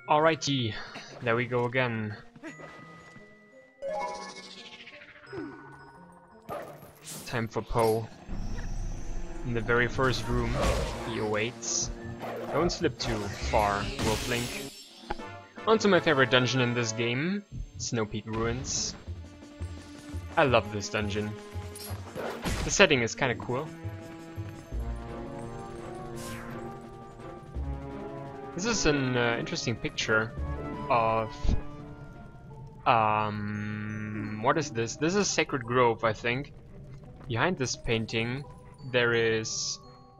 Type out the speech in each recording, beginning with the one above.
Alrighty, there we go again. Time for Poe. In the very first room, he awaits. Don't slip too far, Wolflink. On to my favorite dungeon in this game, Snow Peak Ruins. I love this dungeon. The setting is kinda cool. This is an interesting picture of... what is this? This is Sacred Grove, I think. Behind this painting, there is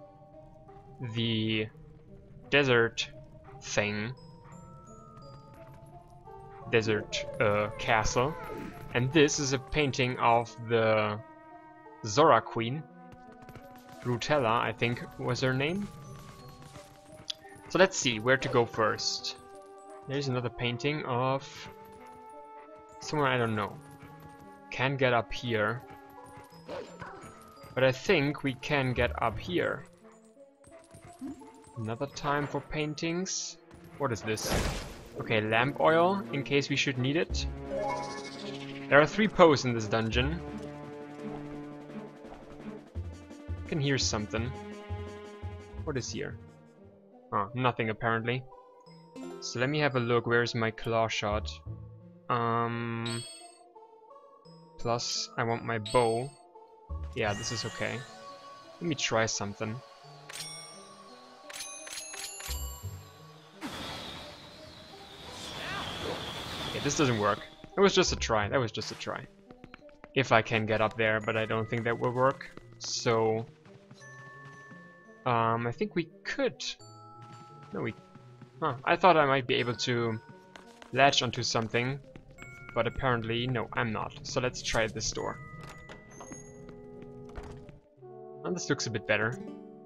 the desert thing. Desert castle. And this is a painting of the Zora Queen. Rutella, I think was her name. So let's see where to go first. There's another painting of somewhere I don't know. Can't get up here. But I think we can get up here. Another time for paintings. What is this? Okay, lamp oil, in case we should need it. There are 3 Poes in this dungeon. I can hear something. What is here? Oh, nothing apparently. So let me have a look. Where's my claw shot? Plus, I want my bow. Yeah, this is okay. Let me try something. Okay, this doesn't work. It was just a try. That was just a try. If I can get up there, but I don't think that will work. So, I think we could. No, I thought I might be able to latch onto something, but apparently, no, I'm not. So let's try this door. And this looks a bit better.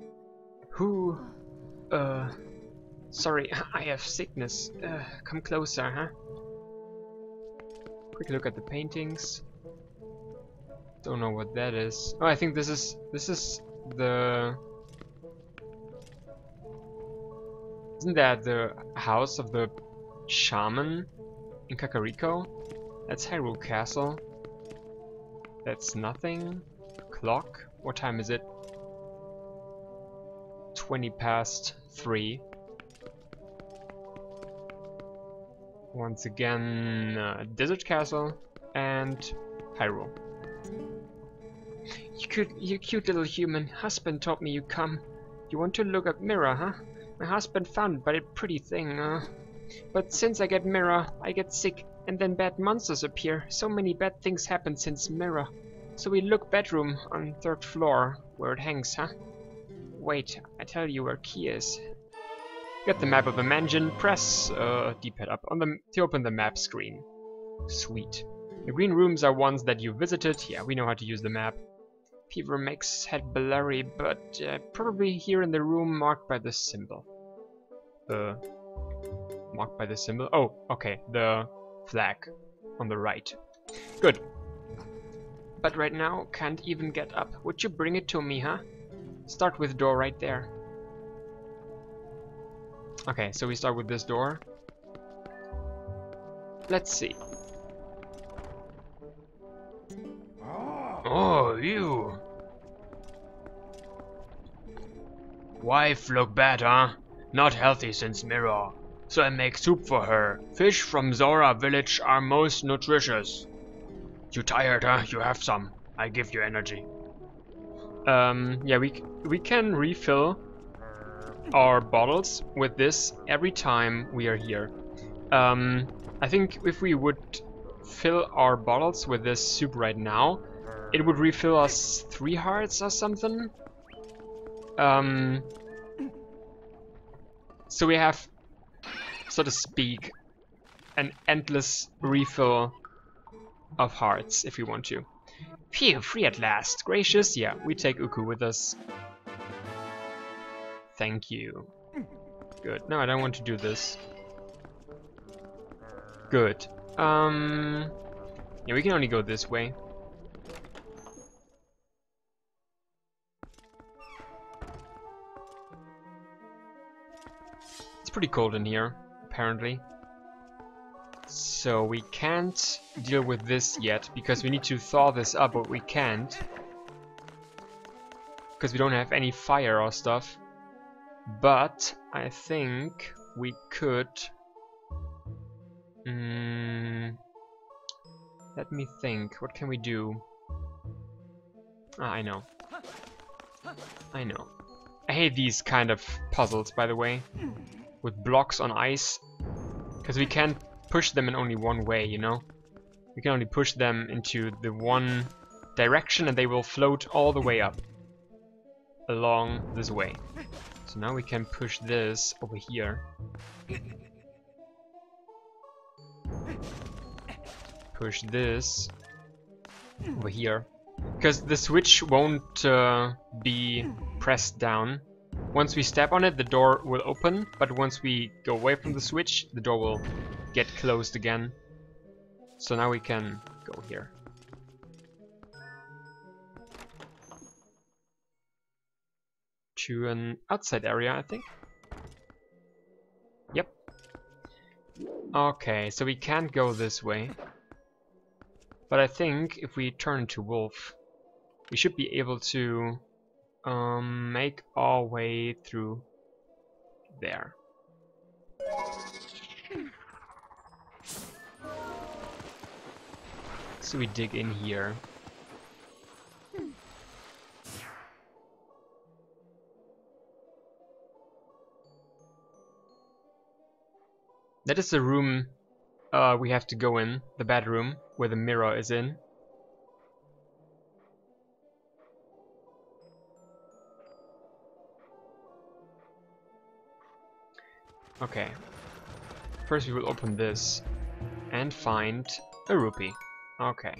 Sorry, I have sickness. Come closer, huh? Quick look at the paintings. Don't know what that is. Oh, I think this is the... Isn't that the house of the shaman in Kakariko? That's Hyrule Castle. That's nothing. Clock. What time is it? 3:20. Once again, Desert Castle and Hyrule. You cute little human. Husband told me you come. You want to look at mirror, huh? My husband found it, but a pretty thing, But since I get mirror, I get sick, and then bad monsters appear. So many bad things happen since mirror. So we look bedroom on 3rd floor, where it hangs, huh? Wait, I tell you where key is. Get the map of the mansion, press D-pad up on to open the map screen. Sweet. The green rooms are ones that you visited. Yeah, we know how to use the map. Fever makes head blurry, but probably here in the room marked by the symbol. Marked by the symbol? Oh, okay, the flag on the right. Good. But right now, can't even get up. Would you bring it to me, huh? Start with door right there. Okay, so we start with this door. Let's see. Oh, you! Wife look bad, huh? Not healthy since mirror. So I make soup for her. Fish from Zora village are most nutritious. You tired, huh? You have some. I give you energy. Yeah, we can refill our bottles with this every time we are here. I think if we would fill our bottles with this soup right now, it would refill us 3 hearts or something. So we have, so to speak, an endless refill of hearts if we want to. Phew, free at last. Gracious, yeah, we take Uku with us. Thank you. Good. No, I don't want to do this. Good. Yeah, we can only go this way. It's pretty cold in here, apparently. So we can't deal with this yet, because we need to thaw this up, but we can't. Because we don't have any fire or stuff. But I think we could... let me think, what can we do? Ah, I know. I know. I hate these kind of puzzles, by the way. With blocks on ice. Because we can't push them in only one way, you know? We can only push them into the one direction and they will float all the way up. Along this way. So now we can push this over here. Push this over here. Because the switch won't be pressed down. Once we step on it, the door will open, but once we go away from the switch, the door will get closed again. So now we can go here. To an outside area, I think. Yep. Okay, so we can't go this way. But I think if we turn to Wolf, we should be able to make our way through there. So we dig in here. That is the room we have to go in, the bedroom, where the mirror is in. Okay. First we will open this and find a rupee. Okay.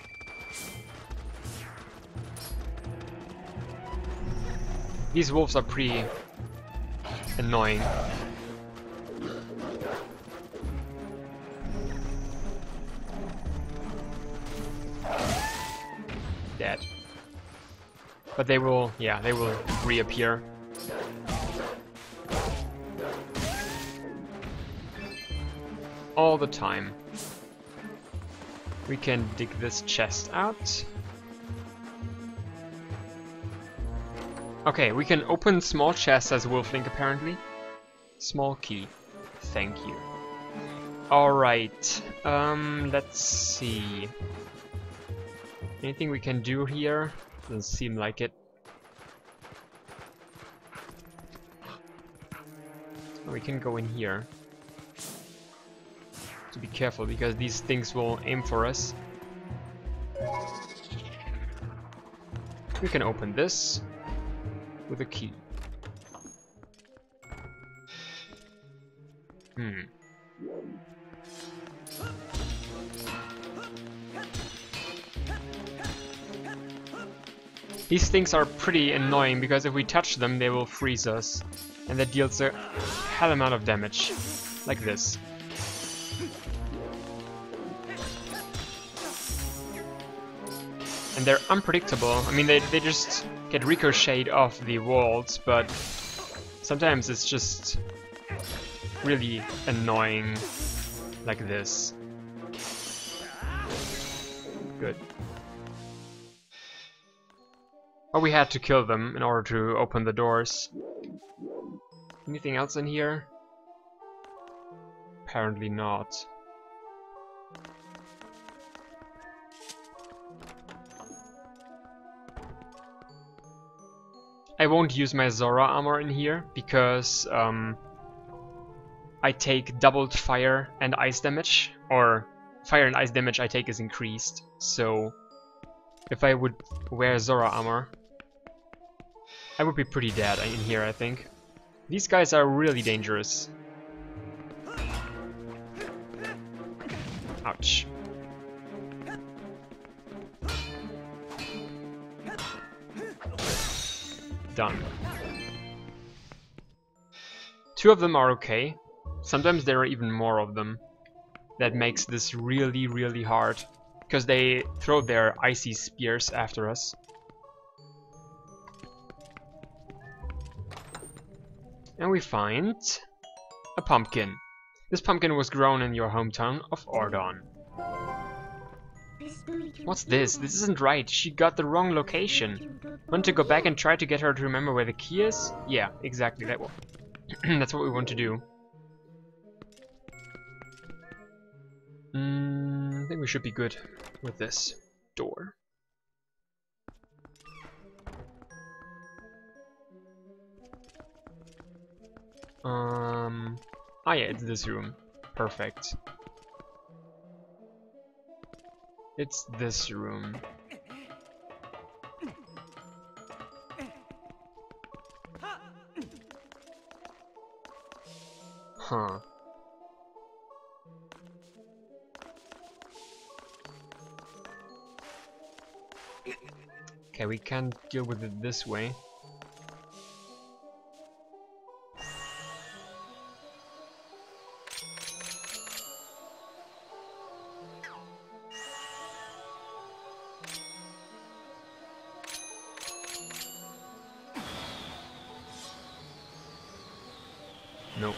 These wolves are pretty annoying. Dead. But they will, yeah, they will reappear. All the time. We can dig this chest out. Okay, we can open small chests as Wolflink apparently. Small key. Thank you. Alright, let's see. Anything we can do here? Doesn't seem like it. We can go in here. To be careful, because these things will aim for us. We can open this with a key. These things are pretty annoying because if we touch them they will freeze us, and that deals a hell amount of damage, like this. And they're unpredictable. I mean, they just get ricocheted off the walls, but sometimes it's just really annoying, like this. Good. Oh, we had to kill them in order to open the doors. Anything else in here? Apparently not. I won't use my Zora armor in here because I take doubled fire and ice damage, or fire and ice damage I take is increased. So if I would wear Zora armor, I would be pretty dead in here, I think. These guys are really dangerous. Ouch. Done. Two of them are okay. Sometimes there are even more of them. That makes this really, really hard. Because they throw their icy spears after us. And we find a pumpkin. This pumpkin was grown in your hometown of Ordon. What's this? This isn't right. She got the wrong location. Want to go back and try to get her to remember where the key is? Yeah, exactly. That's what we want to do. I think we should be good with this door. Ah yeah, it's this room. Perfect. It's this room. Huh. Okay, we can't deal with it this way. Nope.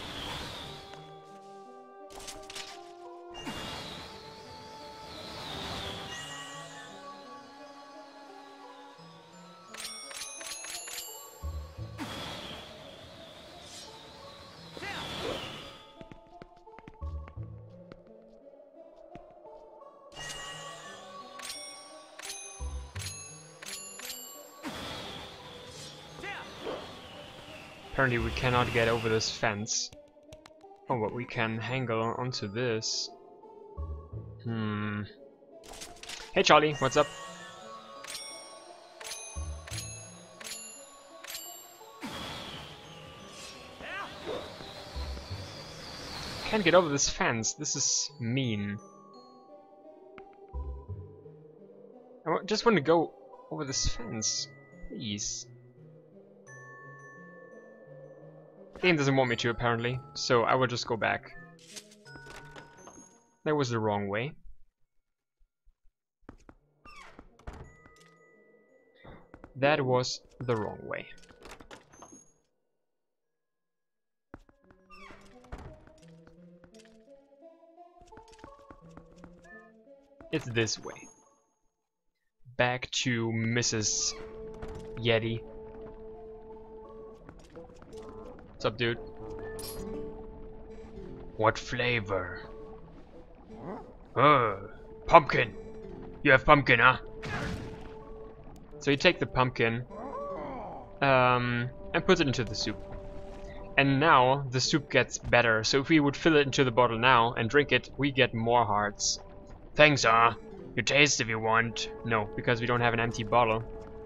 Apparently we cannot get over this fence. Oh, but we can hang onto this. Hey Charlie, what's up? Can't get over this fence. This is mean. I just want to go over this fence, please. Game doesn't want me to, apparently, so I will just go back. That was the wrong way. That was the wrong way. It's this way. Back to Mrs. Yeti. What's up, dude? What flavor? Pumpkin! You have pumpkin, huh? So you take the pumpkin and put it into the soup. And now the soup gets better. So if we would fill it into the bottle now and drink it, we get more hearts. Thanks, huh? You taste if you want. No, because we don't have an empty bottle.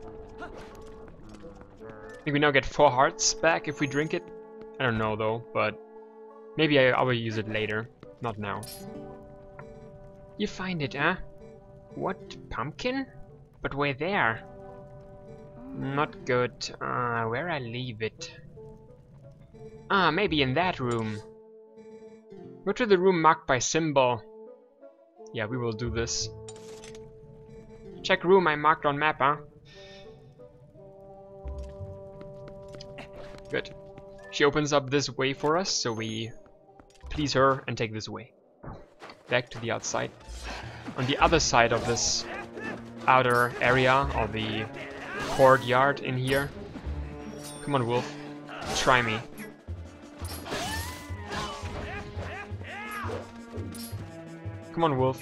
I think we now get 4 hearts back if we drink it. I don't know though, but maybe I will use it later, not now. You find it, huh? What, pumpkin? But where there? Not good. Where I leave it? Maybe in that room. Go to the room marked by symbol. Yeah, we will do this. Check room I marked on map, huh? Good. She opens up this way for us, so we please her and take this way. Back to the outside. On the other side of this outer area of the courtyard in here. Come on, Wolf. Try me. Come on, Wolf.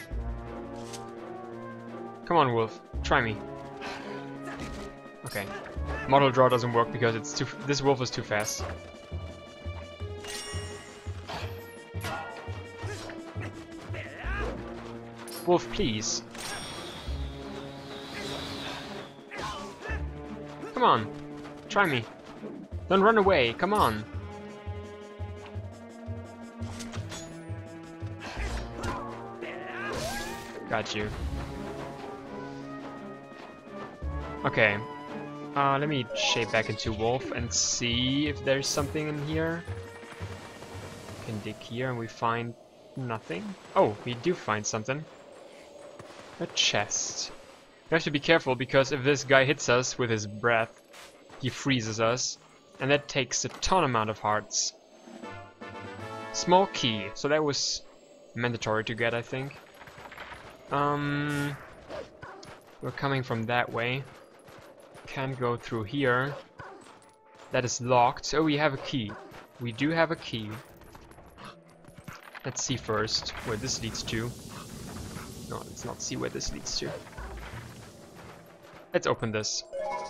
Come on, Wolf. Try me. Okay. Model draw doesn't work because it's too. This wolf is too fast. Wolf, please. Come on. Try me. Don't run away. Come on. Got you. Okay. Let me shape back into wolf and see if there's something in here. We can dig here and we find nothing. Oh, we do find something. A chest. We have to be careful because if this guy hits us with his breath, he freezes us. And that takes a ton amount of hearts. Small key. So that was mandatory to get, I think. We're coming from that way. Can't go through here. That is locked. Oh, we have a key. We do have a key. Let's see first where this leads to. No, let's not see where this leads to. Let's open this.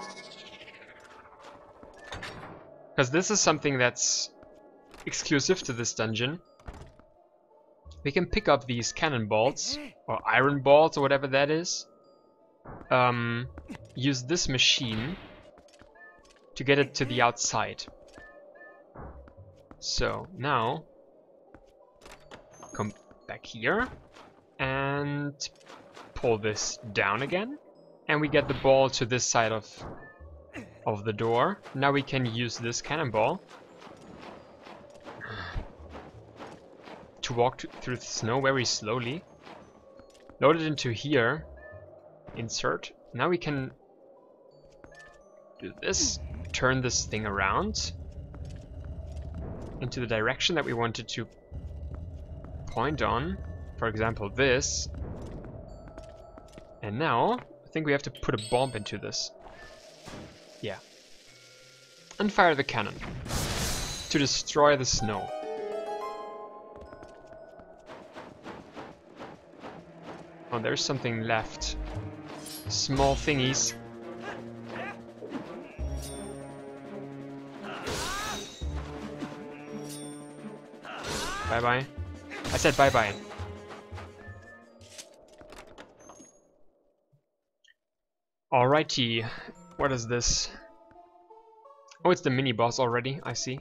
Because this is something that's exclusive to this dungeon. We can pick up these cannonballs, or iron balls, or whatever that is. Use this machine to get it to the outside. So now, come back here and pull this down again, and we get the ball to this side of the door. Now we can use this cannonball to walk through the snow very slowly. Load it into here. Insert. Now we can do this. Turn this thing around into the direction that we wanted to point on. For example, this. And now, I think we have to put a bomb into this. Yeah. And fire the cannon to destroy the snow. Oh, there's something left. Small thingies. Bye-bye. I said bye-bye. Alrighty. What is this? Oh, it's the mini-boss already, I see.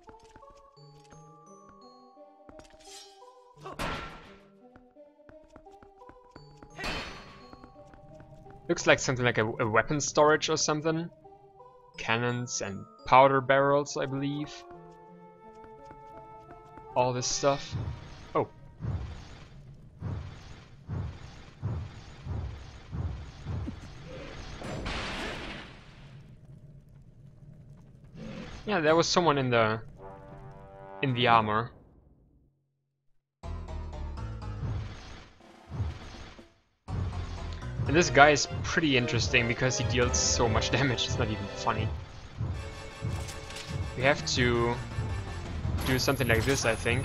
Looks like something like a weapon storage or something. Cannons and powder barrels, I believe. All this stuff. Oh. Yeah, there was someone in the armor. And this guy is pretty interesting because he deals so much damage, it's not even funny. We have to do something like this, I think.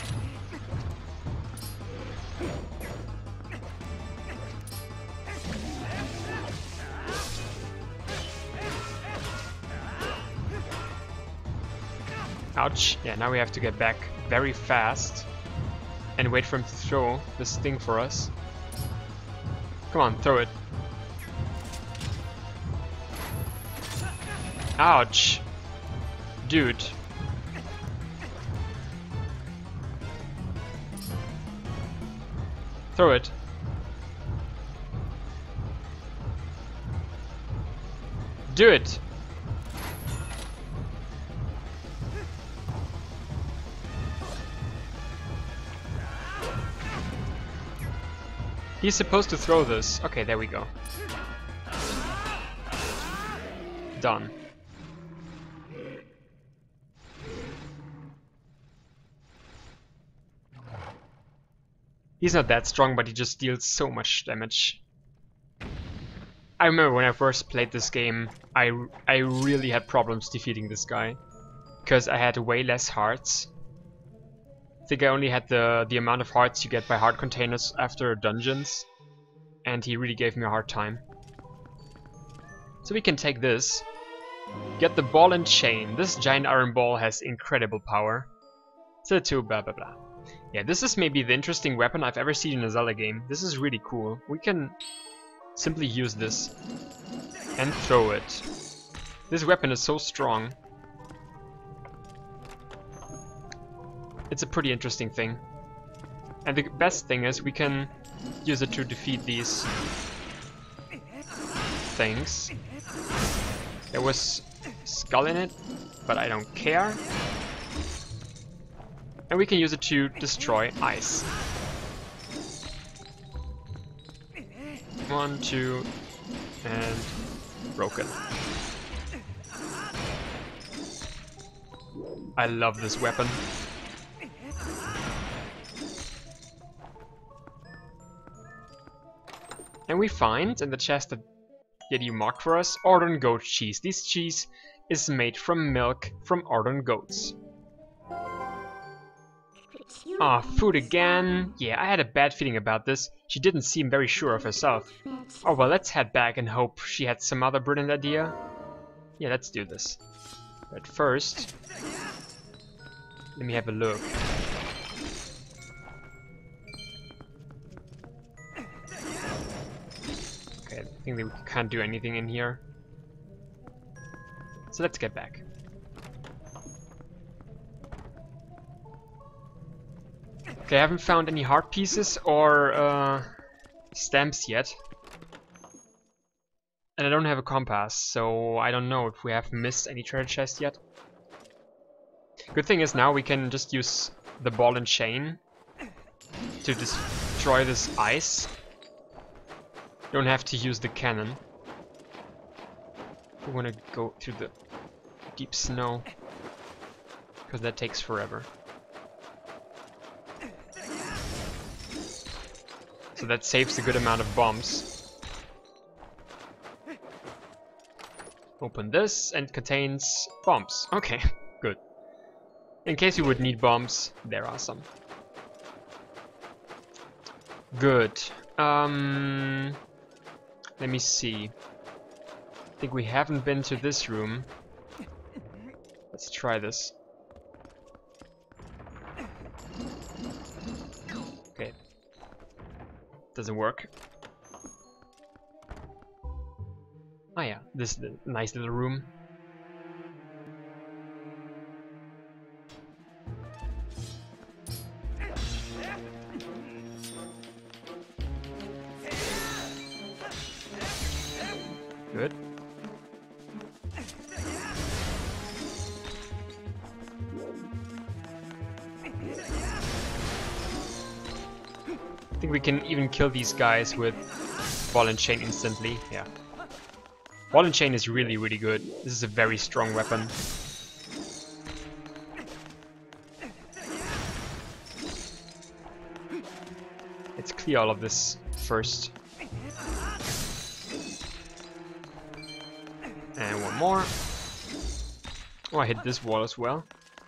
Ouch. Yeah, now we have to get back very fast and wait for him to throw this thing for us. Come on, throw it. Ouch. Dude. Throw it. Do it. He's supposed to throw this. Okay, there we go. Done. He's not that strong, but he just deals so much damage. I remember when I first played this game, I really had problems defeating this guy. Because I had way less hearts. I think I only had the amount of hearts you get by heart containers after dungeons. And he really gave me a hard time. So we can take this. Get the ball and chain. This giant iron ball has incredible power. So to blah blah blah. Yeah, this is maybe the interesting weapon I've ever seen in a Zelda game. This is really cool. We can simply use this and throw it. This weapon is so strong. It's a pretty interesting thing. And the best thing is we can use it to defeat these things. There was skull in it, but I don't care. And we can use it to destroy ice. 1, 2, and broken. I love this weapon. And we find in the chest that you marked for us, Ordon goat cheese. This cheese is made from milk from Ordon goats. Ah, food again. Yeah, I had a bad feeling about this. She didn't seem very sure of herself. Oh well, let's head back and hope she had some other brilliant idea. Yeah, let's do this. But first, let me have a look. Okay, I think we can't do anything in here. So let's get back. Okay, I haven't found any heart pieces or stamps yet. And I don't have a compass, so I don't know if we have missed any treasure chests yet. Good thing is now we can just use the ball and chain to destroy this ice. Don't have to use the cannon. We want to go through the deep snow, because that takes forever. So that saves a good amount of bombs. Open this and contains bombs. Okay, good. In case you would need bombs, there are some. Good. Let me see. I think we haven't been to this room. Let's try this. Okay. Doesn't work. Oh yeah, this is the nice little room. Good. I think we can even kill these guys with ball and chain instantly. Yeah. Ball and chain is really, really good. This is a very strong weapon. Let's clear all of this first. And one more. Oh, I hit this wall as well.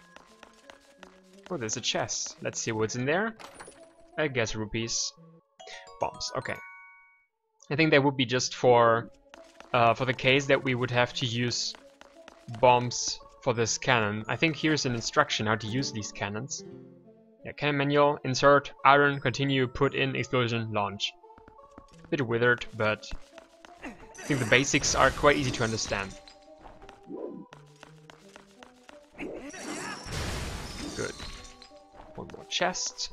Oh, there's a chest. Let's see what's in there. I guess rupees. Bombs, okay. I think that would be just for the case that we would have to use bombs for this cannon. I think here's an instruction how to use these cannons. Yeah, cannon manual, insert, iron, continue, put in, explosion, launch. Bit withered, but I think the basics are quite easy to understand. Good. One more chest.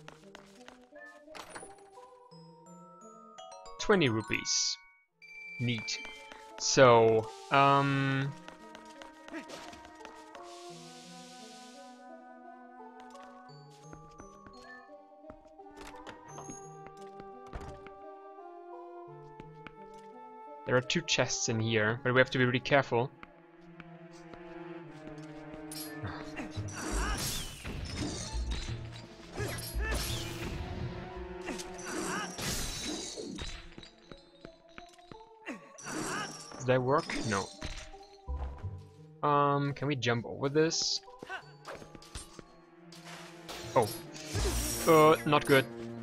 20 rupees. Neat. So, there are 2 chests in here, but we have to be really careful. Does that work? No. Can we jump over this? Oh. Not good.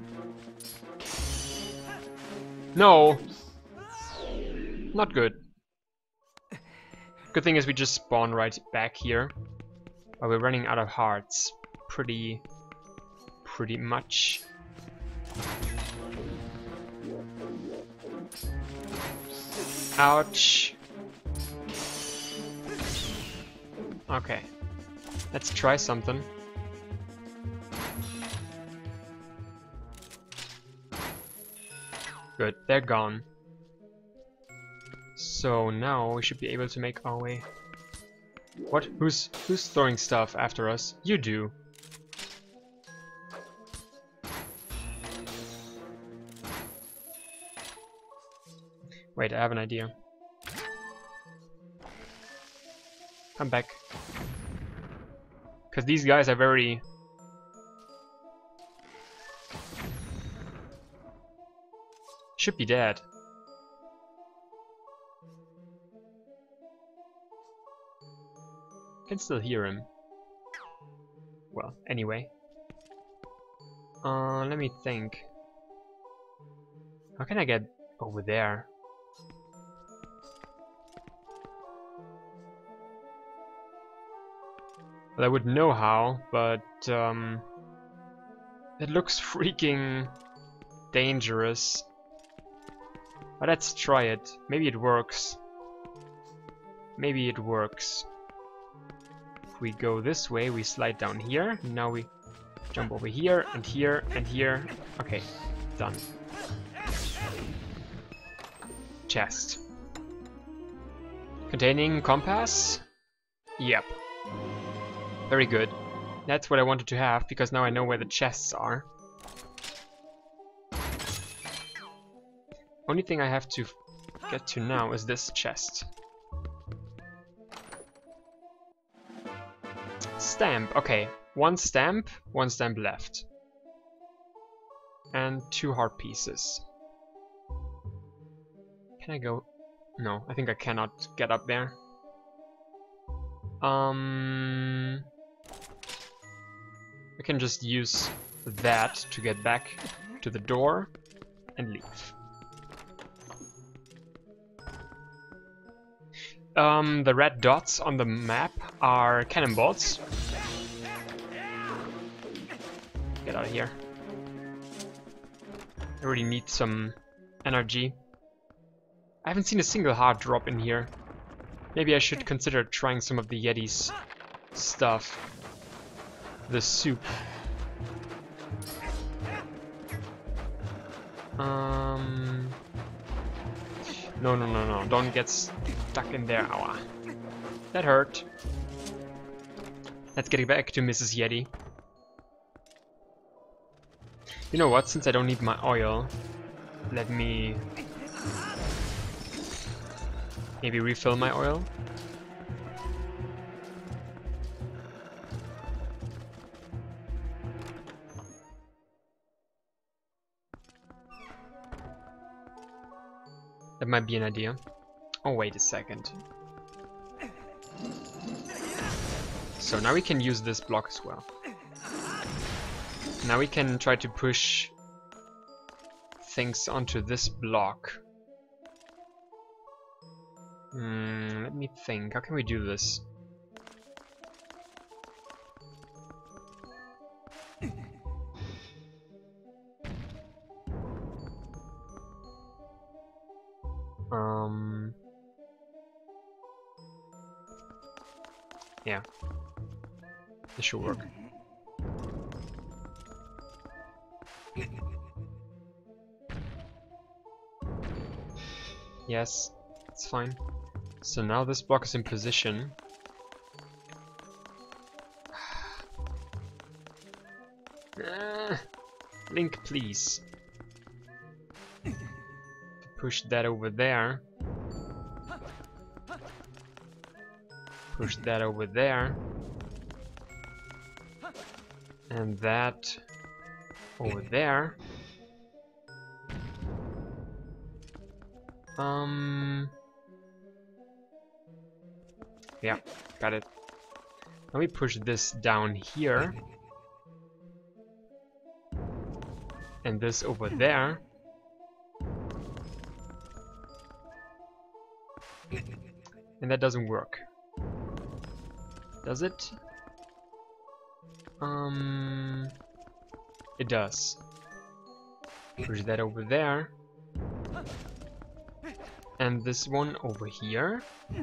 No! Not good. Good thing is we just spawn right back here. But we're running out of hearts. Pretty much. Ouch. Okay. Let's try something. Good, they're gone. So now we should be able to make our way. What? Who's throwing stuff after us? You do. Wait, I have an idea. Come back. Because these guys are very... Should be dead. Can still hear him. Well, anyway. Let me think. How can I get over there? Well, I would know how, but it looks freaking dangerous. But let's try it. Maybe it works. Maybe it works. If we go this way, we slide down here. Now we jump over here and here and here. Okay, done. Chest. Containing compass? Yep. Very good. That's what I wanted to have, because now I know where the chests are. Only thing I have to get to now is this chest. Stamp. Okay, one stamp left. And 2 heart pieces. Can I go? No, I think I cannot get up there. I can just use that to get back to the door and leave. The red dots on the map are cannonballs. Get out of here. I really need some energy. I haven't seen a single heart drop in here. Maybe I should consider trying some of the Yeti's stuff. The soup. No. Don't get stuck in there. Ow. That hurt. Let's get back to Mrs. Yeti. You know what? Since I don't need my oil, let me maybe refill my oil. That might be an idea. Oh, wait a second. So now we can use this block as well. Now we can try to push things onto this block. Let me think. How can we do this? Yeah. This should work. Yes, it's fine. So now this block is in position. Link, please. Push that over there. Push that over there. And that over there. Yeah, got it. Now we push this down here. And this over there. And that doesn't work. Does it? It does. Push that over there. And this one over here.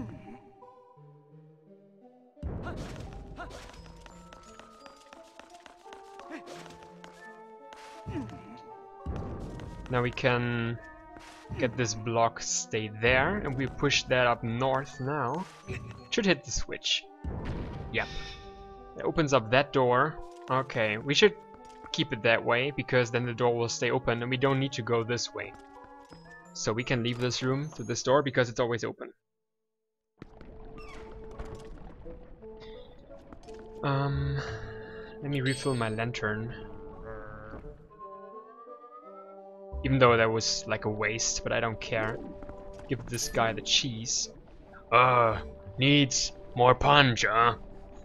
Now we can get this block stay there, and we push that up north now. Should hit the switch. Yep. It opens up that door. Okay, we should keep it that way, because then the door will stay open and we don't need to go this way. So we can leave this room to this door because it's always open. Let me refill my lantern. Even though that was like a waste, but I don't care. Give this guy the cheese. Needs more punch, huh?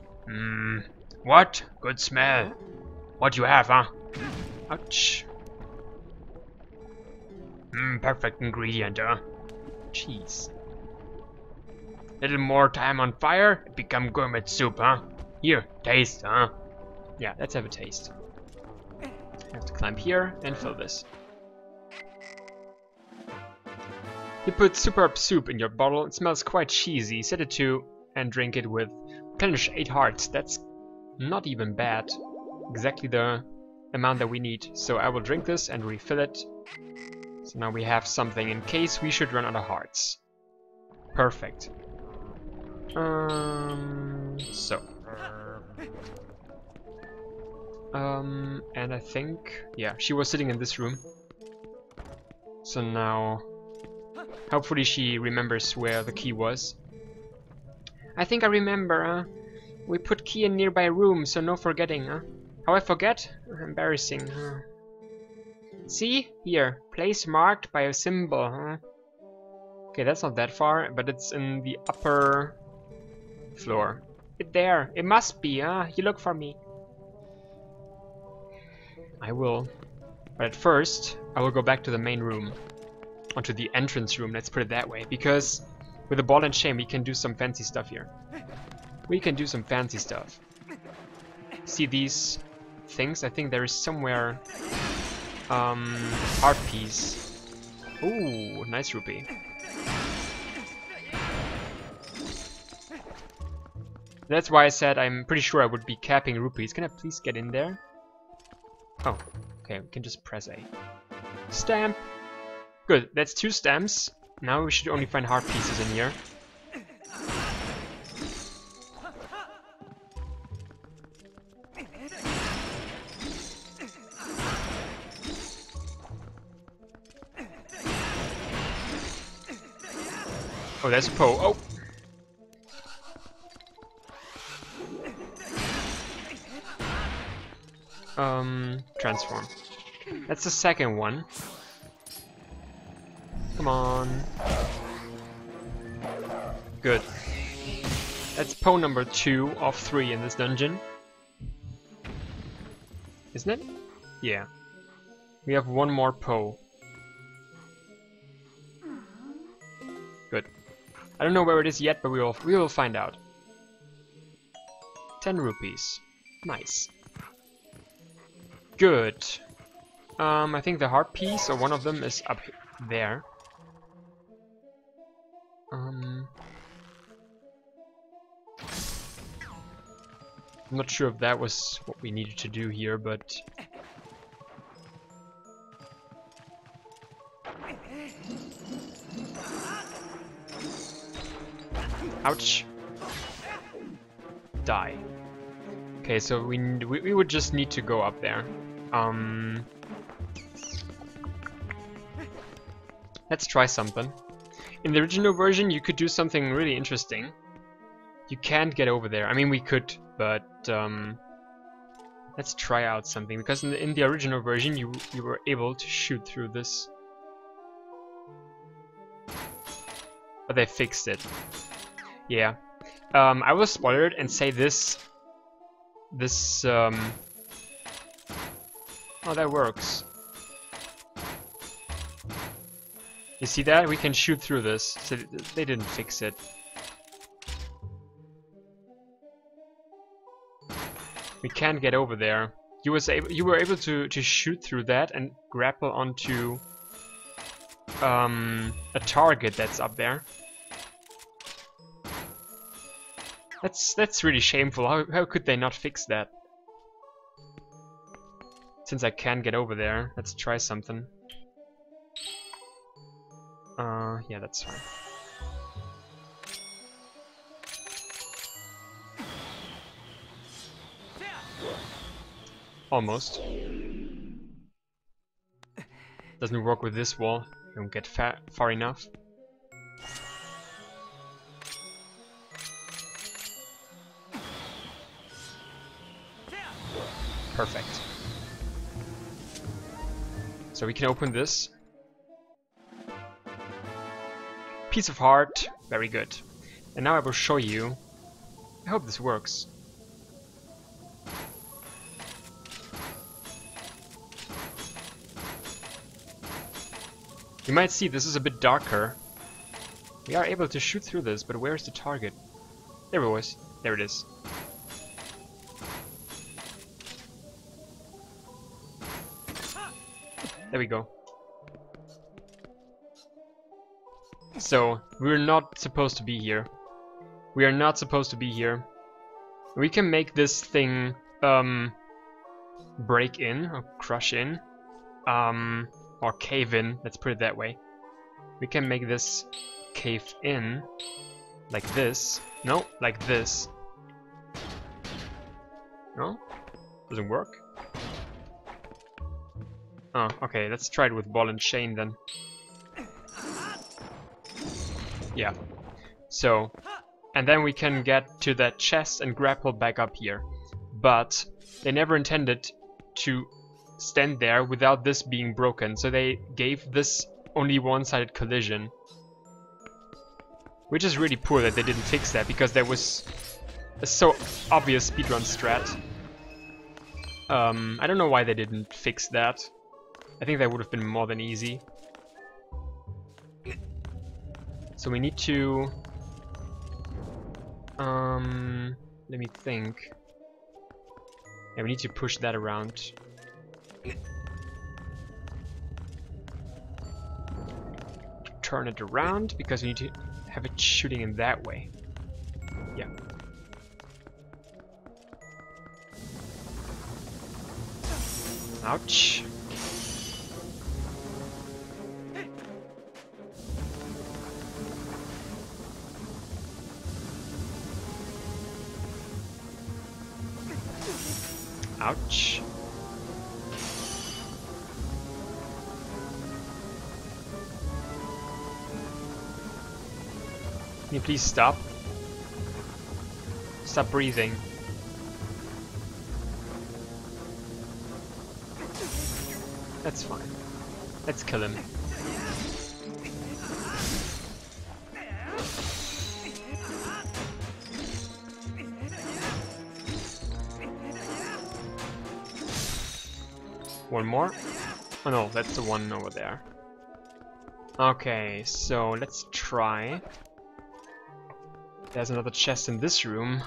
What? Good smell. What you have, huh? Ouch. Perfect ingredient, huh? Cheese. Little more time on fire, it become gourmet soup, huh? Here, taste, huh? Yeah, let's have a taste. I have to climb here and fill this. You put superb soup in your bottle. It smells quite cheesy. Set it to and drink it with replenish 8 hearts. That's not even bad. Exactly the amount that we need. So I will drink this and refill it. So now we have something in case we should run out of hearts. Perfect. And I think, yeah, she was sitting in this room. So now, hopefully she remembers where the key was. I think I remember, we put key in nearby room, so no forgetting, How I forget? Embarrassing, See? Here, place marked by a symbol, Okay, that's not that far, but it's in the upper floor. There, it must be, You look for me. I will. But at first, I will go back to the main room. Onto the entrance room, let's put it that way. Because with the ball and chain, we can do some fancy stuff here. We can do some fancy stuff. See these things? I think there is somewhere... art piece. Ooh, nice rupee. That's why I said I'm pretty sure I would be capping rupees. Can I please get in there? Oh, okay, we can just press A. Stamp! Good, that's 2 stamps. Now we should only find heart pieces in here. Oh, there's a Poe. Oh! Transform. That's the second one. Come on. Good. That's Poe number 2 of 3 in this dungeon. Isn't it? Yeah. We have one more Poe. Good. I don't know where it is yet, but we will find out. 10 rupees. Nice. Good. I think the heart piece, or one of them, is up there. I'm not sure if that was what we needed to do here, but... Ouch. Die. Okay, so we would just need to go up there. Let's try something. In the original version, you could do something really interesting. You can't get over there. I mean, we could, but let's try out something. Because in the original version, you were able to shoot through this, but they fixed it. Yeah. I will spoil it and say this. Oh, that works. You see that? We can shoot through this. So they didn't fix it. We can't get over there. You were able to shoot through that and grapple onto a target that's up there. That's really shameful. How could they not fix that? Since I can't get over there, let's try something. Yeah, that's fine. Almost. Doesn't work with this wall. Don't get far enough. Perfect. So we can open this. Piece of heart. Very good. And now I will show you. I hope this works. You might see this is a bit darker. We are able to shoot through this, but where's the target? There it was. There it is. There we go. So, we're not supposed to be here. We are not supposed to be here. We can make this thing break in or crush in. Or cave in, let's put it that way. We can make this cave in like this. No, like this. No? Doesn't work? Oh, okay, let's try it with ball and chain then. Yeah. So, and then we can get to that chest and grapple back up here. But they never intended to stand there without this being broken, so they gave this only one-sided collision. Which is really poor that they didn't fix that, because there was a so obvious speedrun strat. I don't know why they didn't fix that. I think that would have been more than easy. So we need to... let me think. Yeah, we need to push that around. Turn it around, because we need to have it shooting in that way. Yeah. Ouch. Ouch. Can you please stop? Stop breathing. That's fine. Let's kill him. One more? Oh no, that's the one over there. Okay, so let's try. There's another chest in this room.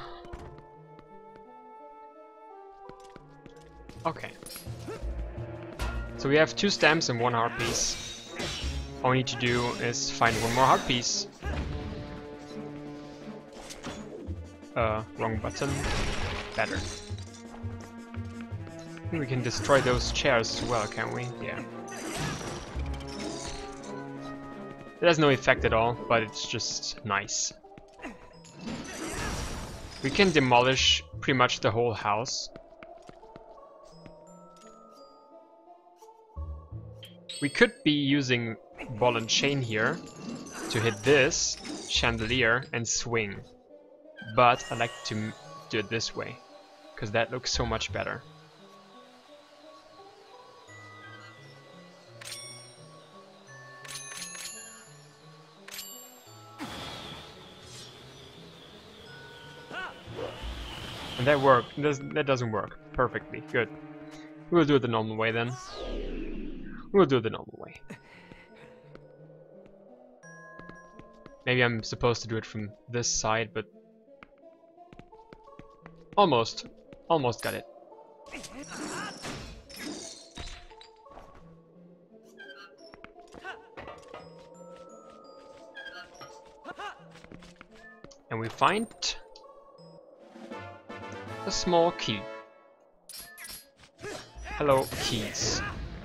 Okay. So we have 2 stamps and 1 heart piece. All we need to do is find 1 more heart piece. Wrong button. Better. We can destroy those chairs as well, can't we? Yeah. It has no effect at all, but it's just nice. We can demolish pretty much the whole house. We could be using ball and chain here to hit this chandelier and swing. But I like to do it this way, because that looks so much better. And that worked. That doesn't work perfectly. Good. We'll do it the normal way then. We'll do it the normal way. Maybe I'm supposed to do it from this side, but almost got it. And we find a small key. Hello, keys.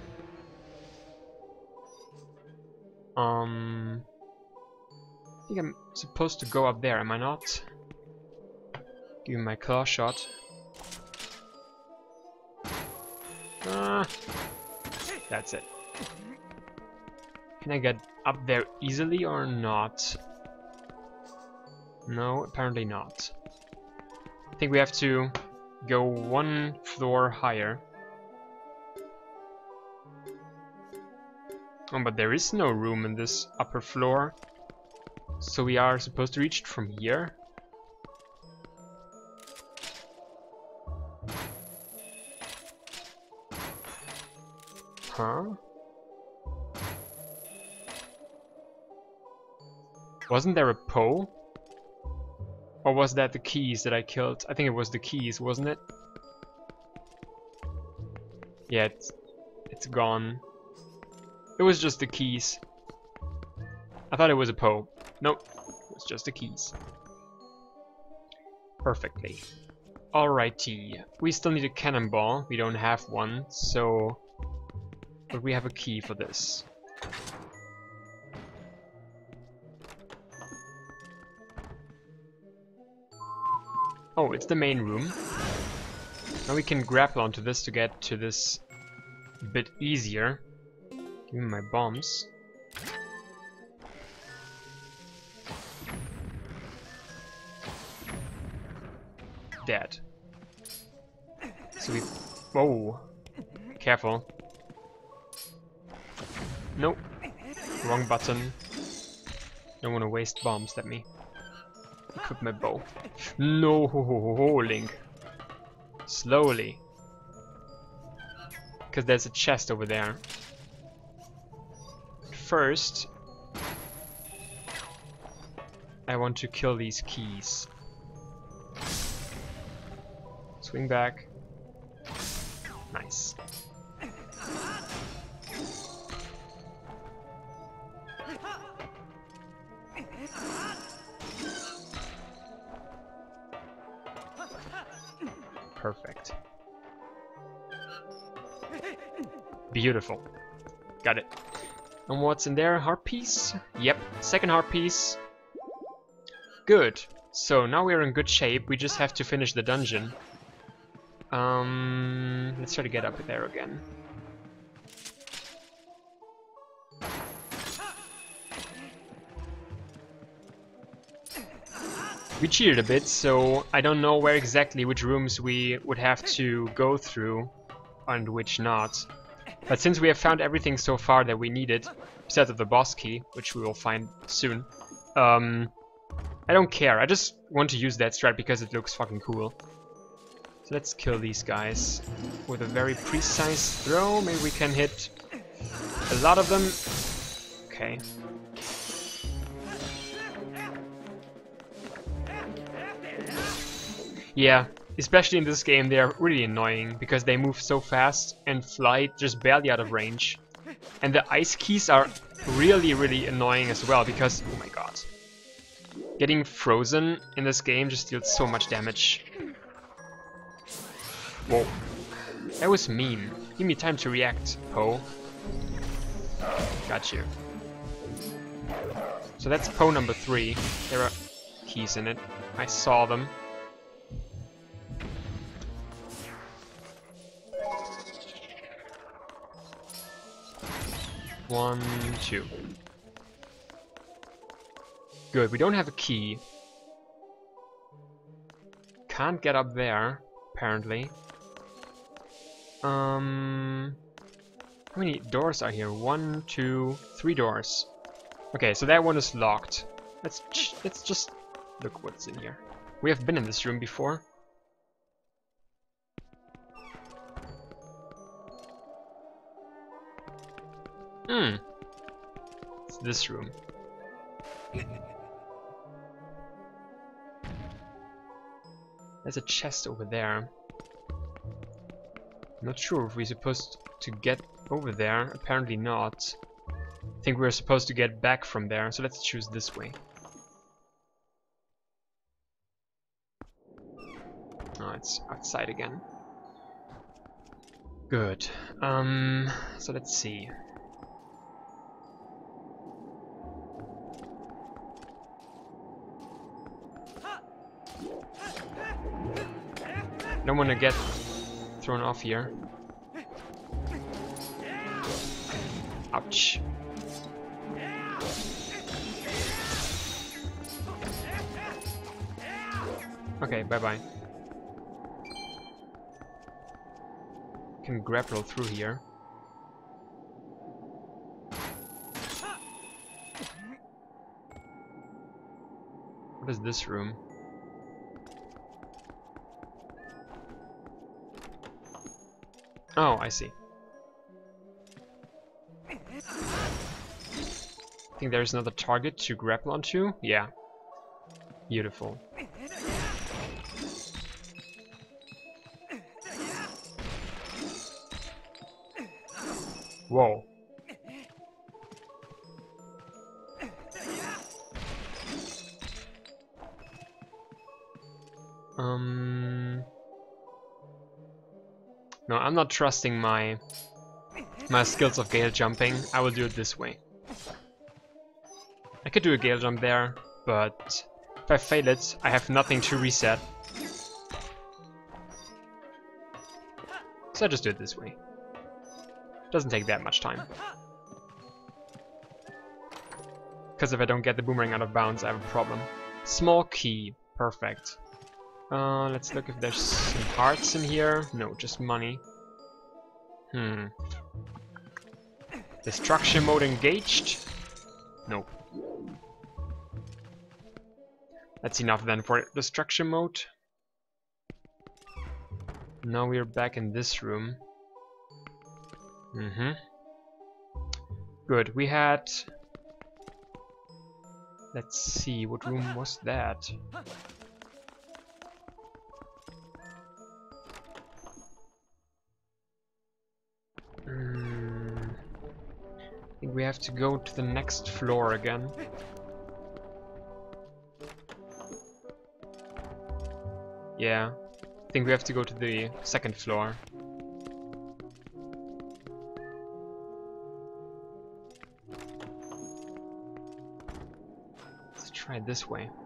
I think I'm supposed to go up there, am I not? Give me my claw shot. That's it. Can I get up there easily or not? No, apparently not. I think we have to go 1 floor higher. Oh, but there is no room in this upper floor. So we are supposed to reach it from here? Huh? Wasn't there a Poe? Or was that the keys that I killed? I think it was the keys, wasn't it? Yeah, it's gone. It was just the keys. I thought it was a Poe. Nope, it was just the keys. Perfectly. Alrighty. We still need a cannonball. We don't have one, so... But we have a key for this. Oh, it's the main room. Now we can grapple onto this to get to this a bit easier. Give me my bombs. Dead. So we... Whoa. Careful. Nope. Wrong button. Don't want to waste bombs. Let me equip my bow. No, Link. Slowly. Because there's a chest over there. First, I want to kill these keys. Swing back. Nice. Perfect. Beautiful. Got it. And what's in there? Heart piece? Yep, second heart piece. Good. So now we're in good shape. We just have to finish the dungeon. Let's try to get up there again. We cheated a bit, so I don't know where exactly which rooms we would have to go through and which not. But since we have found everything so far that we needed, besides of the boss key, which we will find soon, I don't care. I just want to use that strat because it looks fucking cool. So let's kill these guys with a very precise throw. Maybe we can hit a lot of them. Okay. Yeah, especially in this game, they are really annoying because they move so fast and fly just barely out of range. And the ice keys are really, really annoying as well because, oh my god. Getting frozen in this game just deals so much damage. Whoa. That was mean. Give me time to react, Poe. Got you. So that's Poe number 3. There are keys in it. I saw them. One, two. Good, we don't have a key. Can't get up there, apparently. How many doors are here? 1, 2, 3 doors. Okay, so that one is locked. Let's just look what's in here. We have been in this room before. It's this room. There's a chest over there. I'm not sure if we're supposed to get over there. Apparently not. I think we're supposed to get back from there, so let's choose this way. Oh, it's outside again. Good. So let's see. Don't want to get thrown off here. Ouch. Okay, bye-bye. Can grapple through here. What is this room? Oh, I see. I think there's another target to grapple onto. Yeah. Beautiful. Whoa. No, I'm not trusting my skills of gale jumping. I will do it this way. I could do a gale jump there, but if I fail it, I have nothing to reset. So I just do it this way. Doesn't take that much time. Because if I don't get the boomerang out of bounds, I have a problem. Small key. Perfect. Let's look if there's some hearts in here. No, just money. Destruction mode engaged? Nope. That's enough then for destruction mode. Now we're back in this room. Good, we had... Let's see, what room was that? I think we have to go to the next floor again. Yeah, I think we have to go to the second floor. Let's try it this way.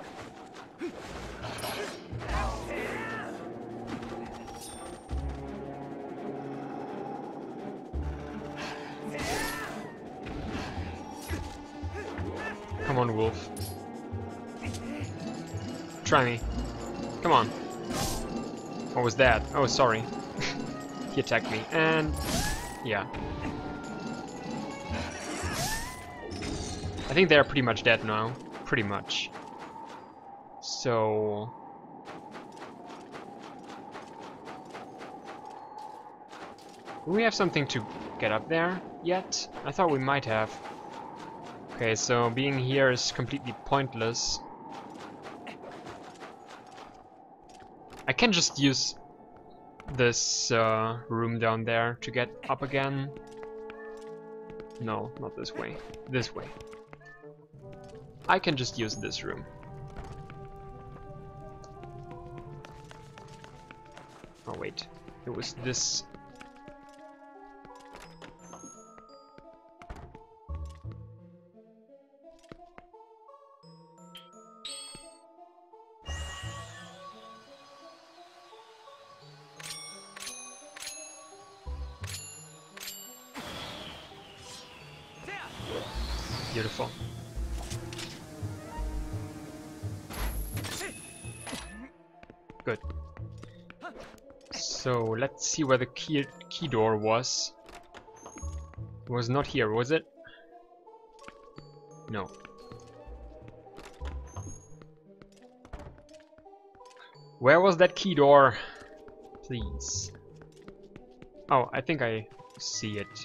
Come on, wolf. Try me. Come on. What was that? Oh, sorry. He attacked me. And... yeah. I think they're pretty much dead now. Pretty much. So... do we have something to get up there yet? I thought we might have. Okay, so being here is completely pointless. I can just use this room down there to get up again. No, not this way. This way. I can just use this room. Oh wait, it was this. Beautiful. Good. So let's see where the key door was. It was not here, was it? No. Where was that key door? Please. Oh, I think I see it.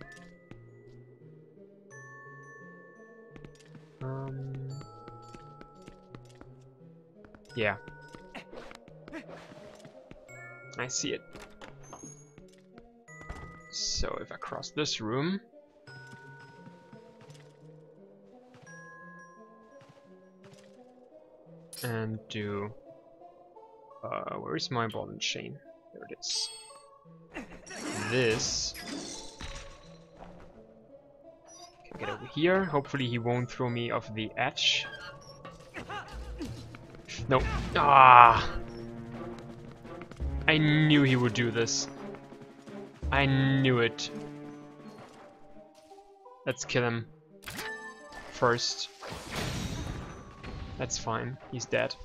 Yeah. I see it. So if I cross this room... and do... where is my ball and chain? There it is. This... can get over here. Hopefully he won't throw me off the edge. No. Ah! I knew he would do this. I knew it. Let's kill him first. That's fine. He's dead.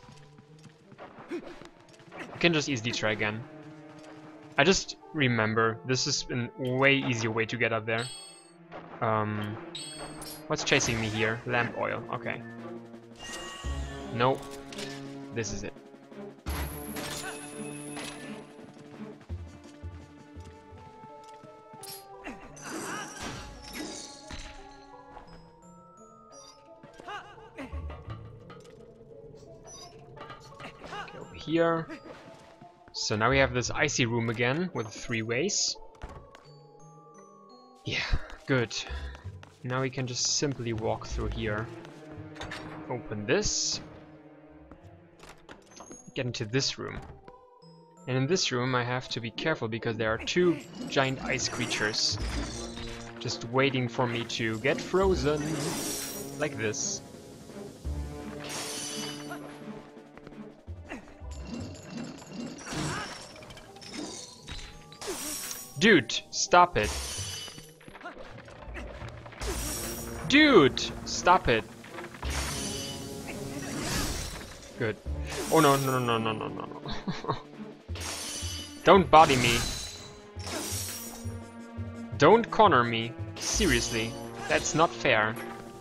I can just easily try again. I just remember this is a way easier way to get up there. What's chasing me here? Lamp oil. Okay. No. This is it. Okay, over here. So now we have this icy room again with 3 ways. Yeah, good. Now we can just simply walk through here. Open this. Get into this room. And in this room I have to be careful because there are 2 giant ice creatures just waiting for me to get frozen. Like this. Dude, stop it. Dude, stop it. Good. Oh no, no, no, no, no, no, no. Don't body me. Don't corner me. Seriously, that's not fair.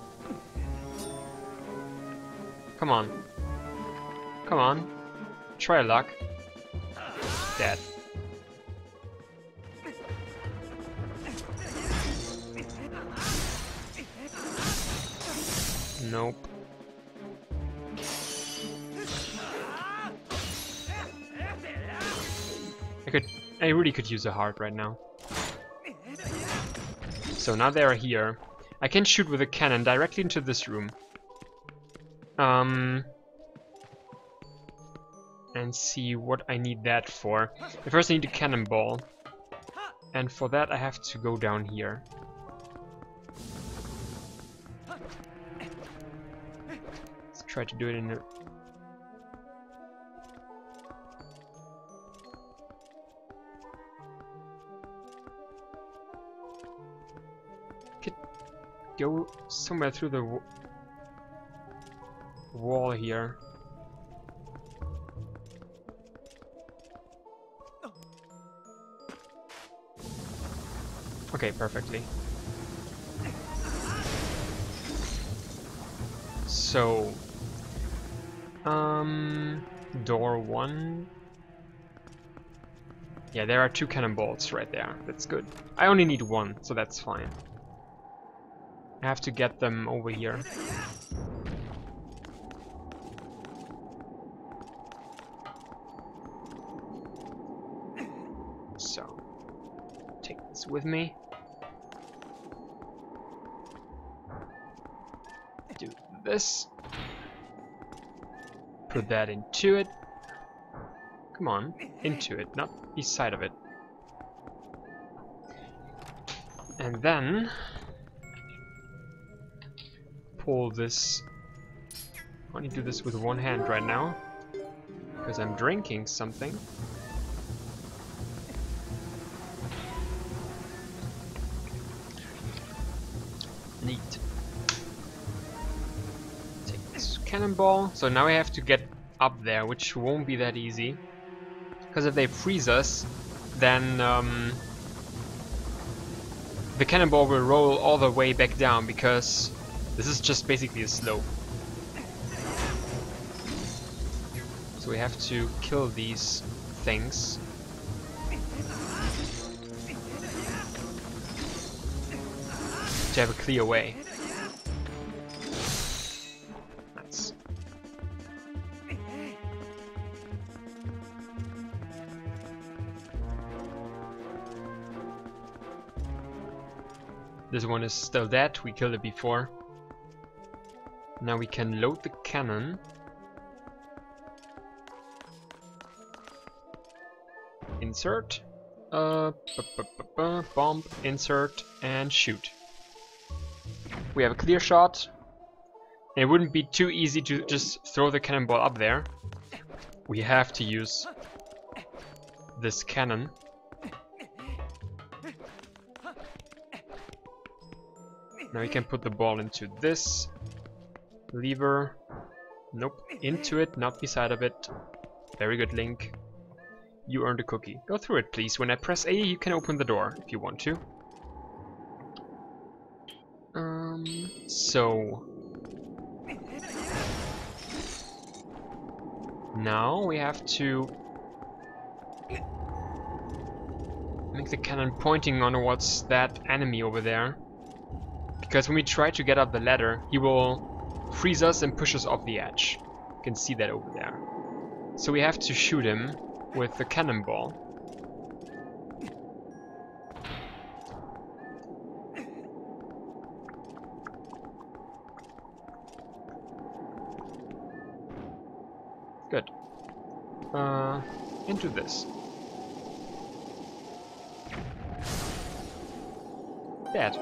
Come on. Come on. Try luck. Dead. Nope. I really could use a heart right now. So now they are here. I can shoot with a cannon directly into this room. And see what I need that for. But first I need a cannonball. And for that I have to go down here. Let's try to do it in a... Go somewhere through the wall here. Okay, perfectly. So, door 1. Yeah, there are 2 cannonballs right there. That's good. I only need 1, so that's fine. I have to get them over here. So, take this with me. Do this. Put that into it. Come on, into it, not beside of it. And then pull this. I only do this with one hand right now because I'm drinking something. Neat. Take this cannonball. So now we have to get up there, which won't be that easy because if they freeze us, then the cannonball will roll all the way back down because this is just basically a slope. So we have to kill these things. To have a clear way. Nice. This one is still dead, we killed it before. Now we can load the cannon. Insert. Bomb, insert, and shoot. We have a clear shot. And it wouldn't be too easy to just throw the cannonball up there. We have to use this cannon. Now we can put the ball into this lever. Nope, into it, not beside of it. Very good, Link. You earned a cookie. Go through it, please. When I press A, you can open the door if you want to. So Now we have to make the cannon pointing on towards that enemy over there. Because when we try to get up the ladder, he will freeze us and push us off the edge. You can see that over there. So we have to shoot him with the cannonball. Good. Into this. Dead.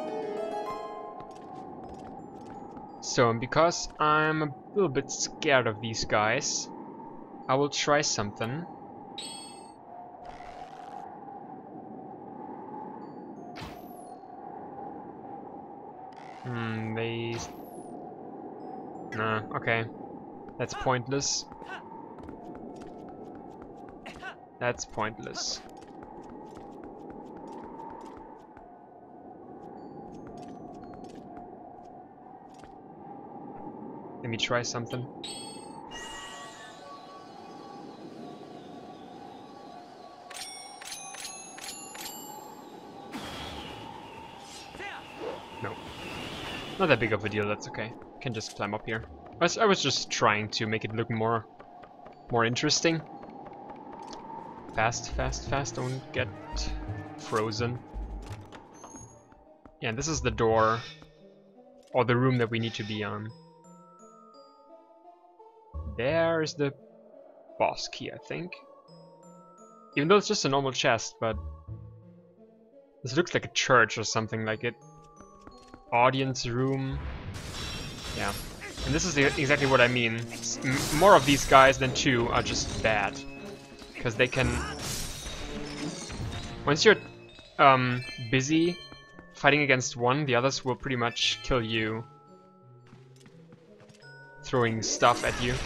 So, because I'm a little bit scared of these guys, I will try something. Nah, okay. That's pointless. That's pointless. Let me try something. No. Not that big of a deal, that's okay. Can just climb up here. I was just trying to make it look more interesting. Fast, fast, fast, don't get frozen. Yeah, this is the door, or the room that we need to be on. There's the boss key, I think. Even though it's just a normal chest, but this looks like a church or something like it. Audience room. Yeah. And this is exactly what I mean. More of these guys than two are just bad. Because they can... Once you're busy fighting against one, the others will pretty much kill you. Throwing stuff at you.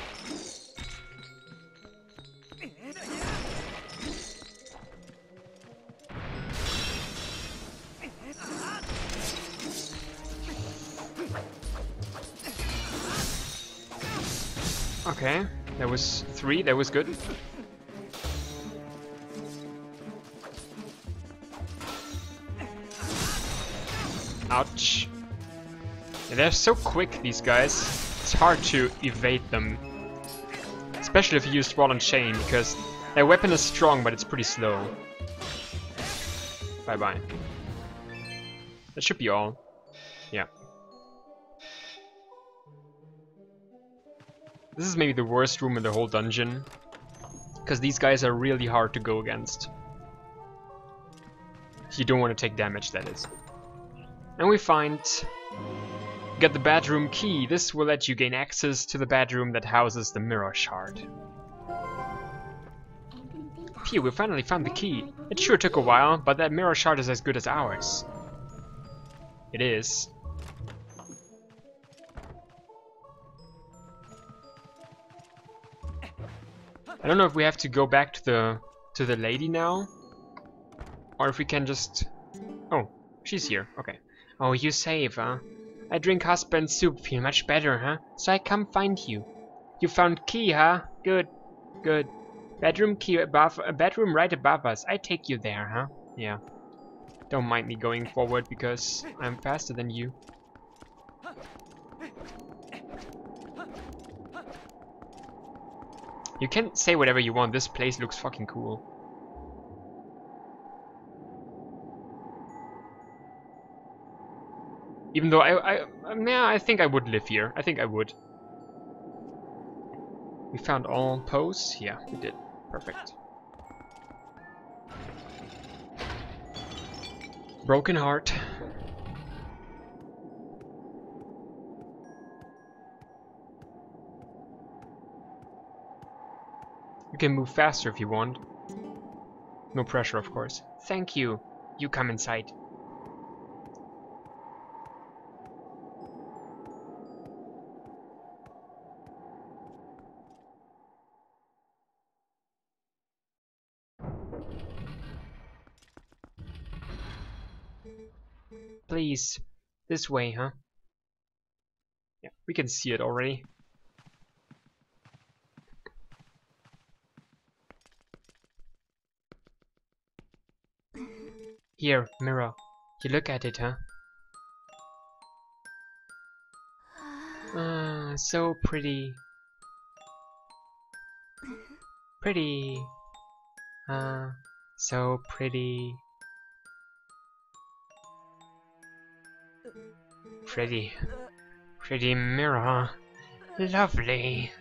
Okay, that was 3, that was good. Ouch. Yeah, they're so quick, these guys. It's hard to evade them. Especially if you use Ball and Chain, because their weapon is strong, but it's pretty slow. Bye-bye. That should be all. Yeah. This is maybe the worst room in the whole dungeon. Because these guys are really hard to go against. You don't want to take damage, that is. And we get the bedroom key. This will let you gain access to the bedroom that houses the mirror shard. Phew, we finally found the key. It sure took a while, but that mirror shard is as good as ours. It is. I don't know if we have to go back to the lady now, or if we can just... Oh, she's here. Okay. Oh, you save, huh? I drink husband's soup, feel much better, huh? So I come find you. You found key, huh? Good, good. Bedroom key above, a bedroom right above us. I take you there, huh? Yeah. Don't mind me going forward because I'm faster than you. You can say whatever you want. This place looks fucking cool. Even though I think I would live here. I think I would. We found all posts? Yeah, we did. Perfect. Broken heart. You can move faster if you want. No pressure, of course. Thank you. You come inside. Please, this way, huh? Yeah, we can see it already. Here, mirror. You look at it, huh? Ah, so pretty. Pretty. Ah, so pretty. Pretty. Pretty mirror. Lovely.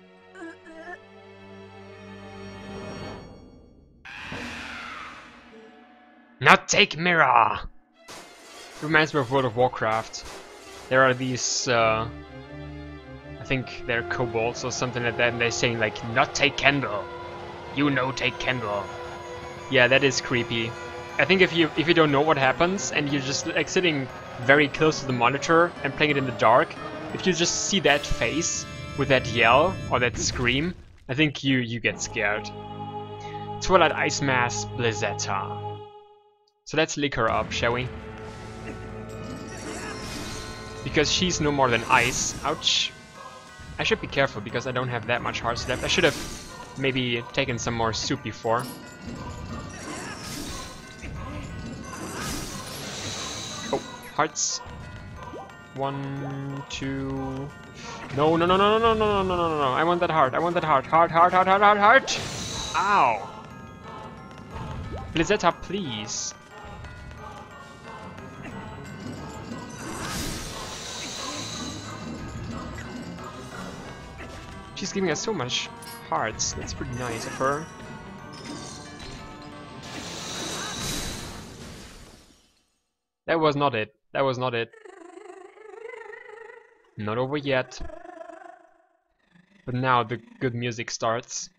Not take mirror! Reminds me of World of Warcraft. There are these, I think they're kobolds or something like that, and they're saying like, not take candle. You know, take candle. Yeah, that is creepy. I think if you don't know what happens and you're just like sitting very close to the monitor and playing it in the dark, if you just see that face with that yell or that scream, I think you get scared. Twilight Ice Mask Blizzetta. So let's lick her up, shall we? Because she's no more than ice. Ouch. I should be careful because I don't have that much hearts left. I should have maybe taken some more soup before. Oh, hearts. 1, 2. No, no, no, no, no, no, no, no, no, no, no. I want that heart. I want that heart. Heart, heart, heart, heart, heart, heart. Ow. Blizzetta, please. She's giving us so much hearts. That's pretty nice of her. That was not it. That was not it. Not over yet. But now the good music starts.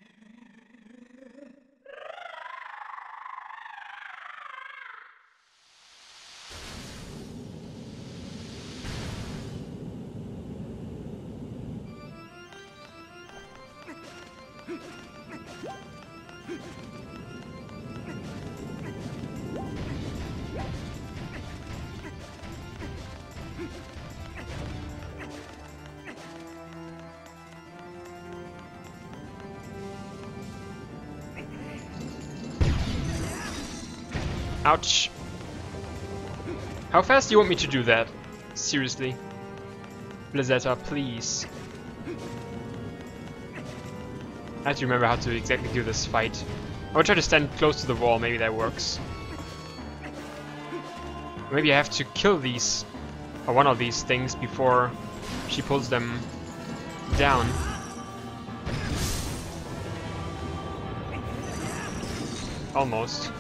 Ouch. How fast do you want me to do that? Seriously. Blizzetta, please. I have to remember how to exactly do this fight. I will try to stand close to the wall, maybe that works. Maybe I have to kill these, or one of these things before she pulls them down. Almost.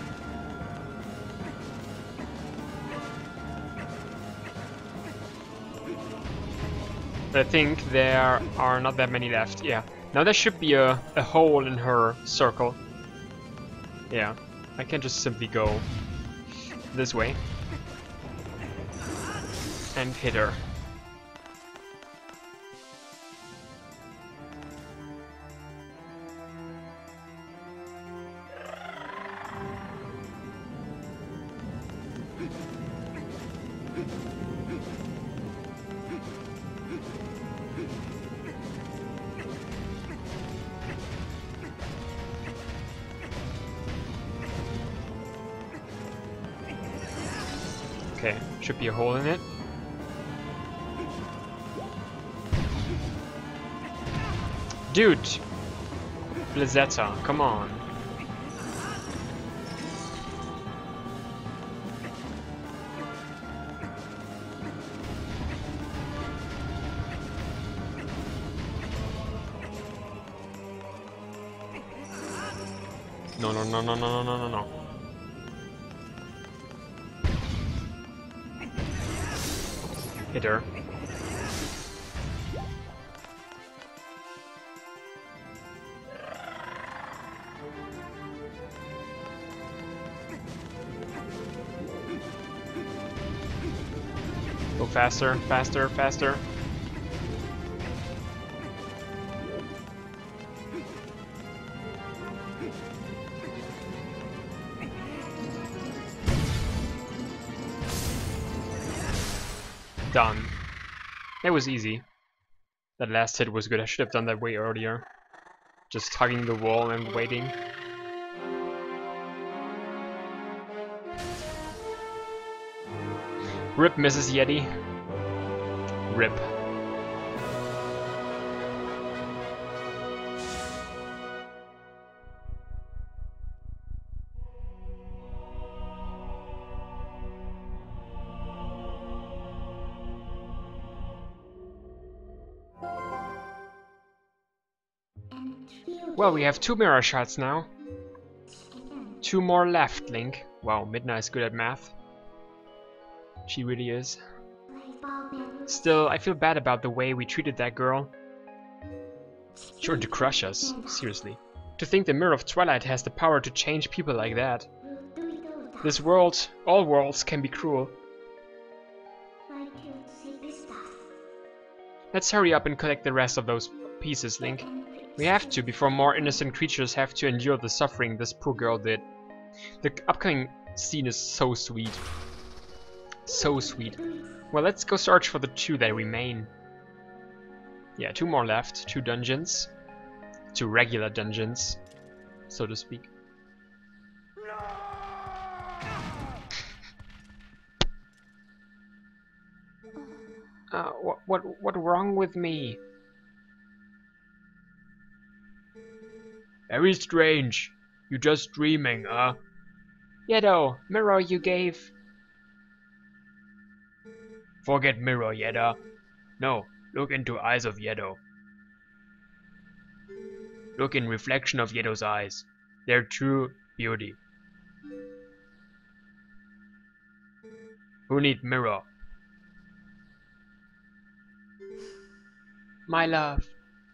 But I think there are not that many left. Yeah. Now there should be a hole in her circle. Yeah. I can just simply go this way. And hit her. Okay, should be a hole in it. Dude! Blizzetta, come on. No, no, no, no, no, no, no, no, no. Hit her. Go faster, faster, faster. Done. That was easy. That last hit was good. I should have done that way earlier. Just hugging the wall and waiting. Rip, Mrs. Yeti. Rip. Well, we have 2 mirror shots now. 2 more left, Link. Wow, Midnight's good at math. She really is. Still, I feel bad about the way we treated that girl. Sure to crush us, seriously. To think the Mirror of Twilight has the power to change people like that. This world, all worlds can be cruel. Let's hurry up and collect the rest of those pieces, Link. We have to, before more innocent creatures have to endure the suffering this poor girl did. The upcoming scene is so sweet. So sweet. Well, let's go search for the 2 that remain. Yeah, 2 more left. 2 dungeons. 2 regular dungeons, so to speak. What wrong with me? Very strange. You just dreaming, huh? Yedo, mirror you gave. Forget mirror, Yeda. No, look into eyes of Yedo. Look in reflection of Yedo's eyes. Their true beauty. Who need mirror? My love.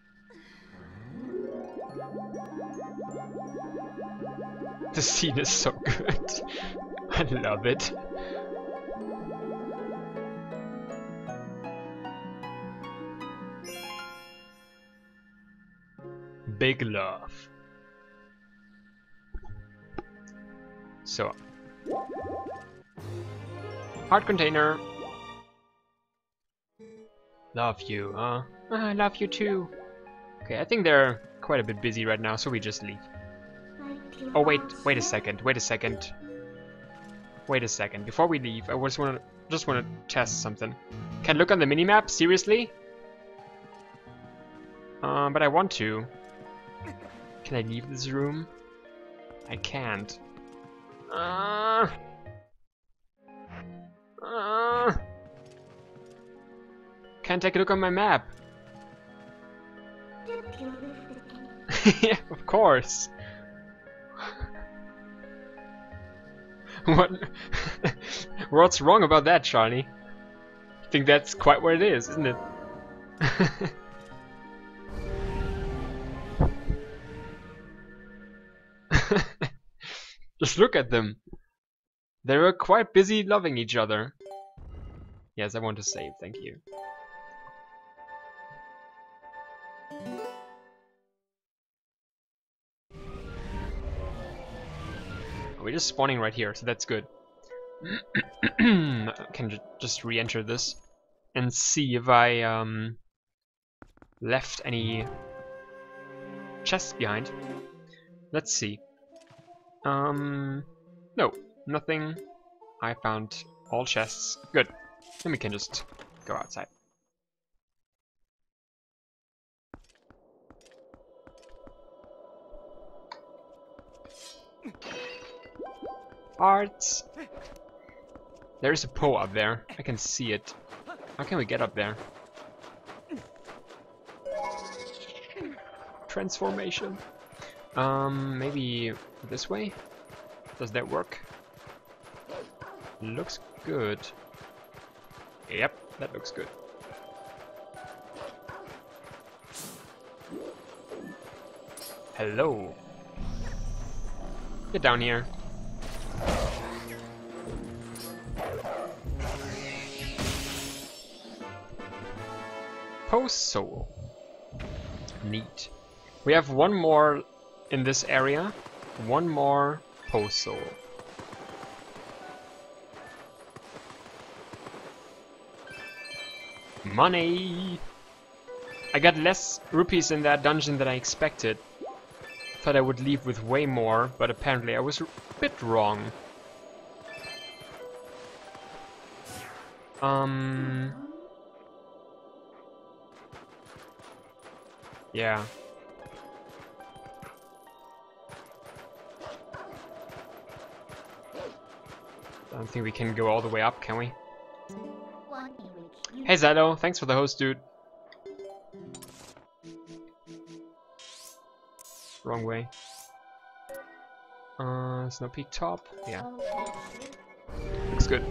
The scene is so good. I love it. Big love. So. Heart container. Love you, huh? I love you too. Okay, I think they're quite a bit busy right now, so we just leave. Oh wait a second, wait a second. Before we leave, I just wanna test something. Can I look on the minimap? Seriously? But I want to. Can I leave this room? I can't. Can't take a look on my map. Yeah, of course. What? What's wrong about that, Charlie? I think that's quite what it is, isn't it? Just look at them. They were quite busy loving each other. Yes, I want to save, thank you. We're just spawning right here, so that's good. I can just re-enter this and see if I left any chests behind. Let's see. No, nothing. I found all chests. Good. Then we can just go outside. Arts. There's a pole up there. I can see it. How can we get up there? Transformation. Maybe this way? Does that work? Looks good. Yep, that looks good. Hello. Get down here. Post soul. Neat. We have one more in this area. One more post soul. Money! I got less rupees in that dungeon than I expected. Thought I would leave with way more, but apparently I was a bit wrong. Yeah. I don't think we can go all the way up, can we? Hey Zalo, thanks for the host, dude. Wrong way. Snow Peak top. Yeah. Looks good.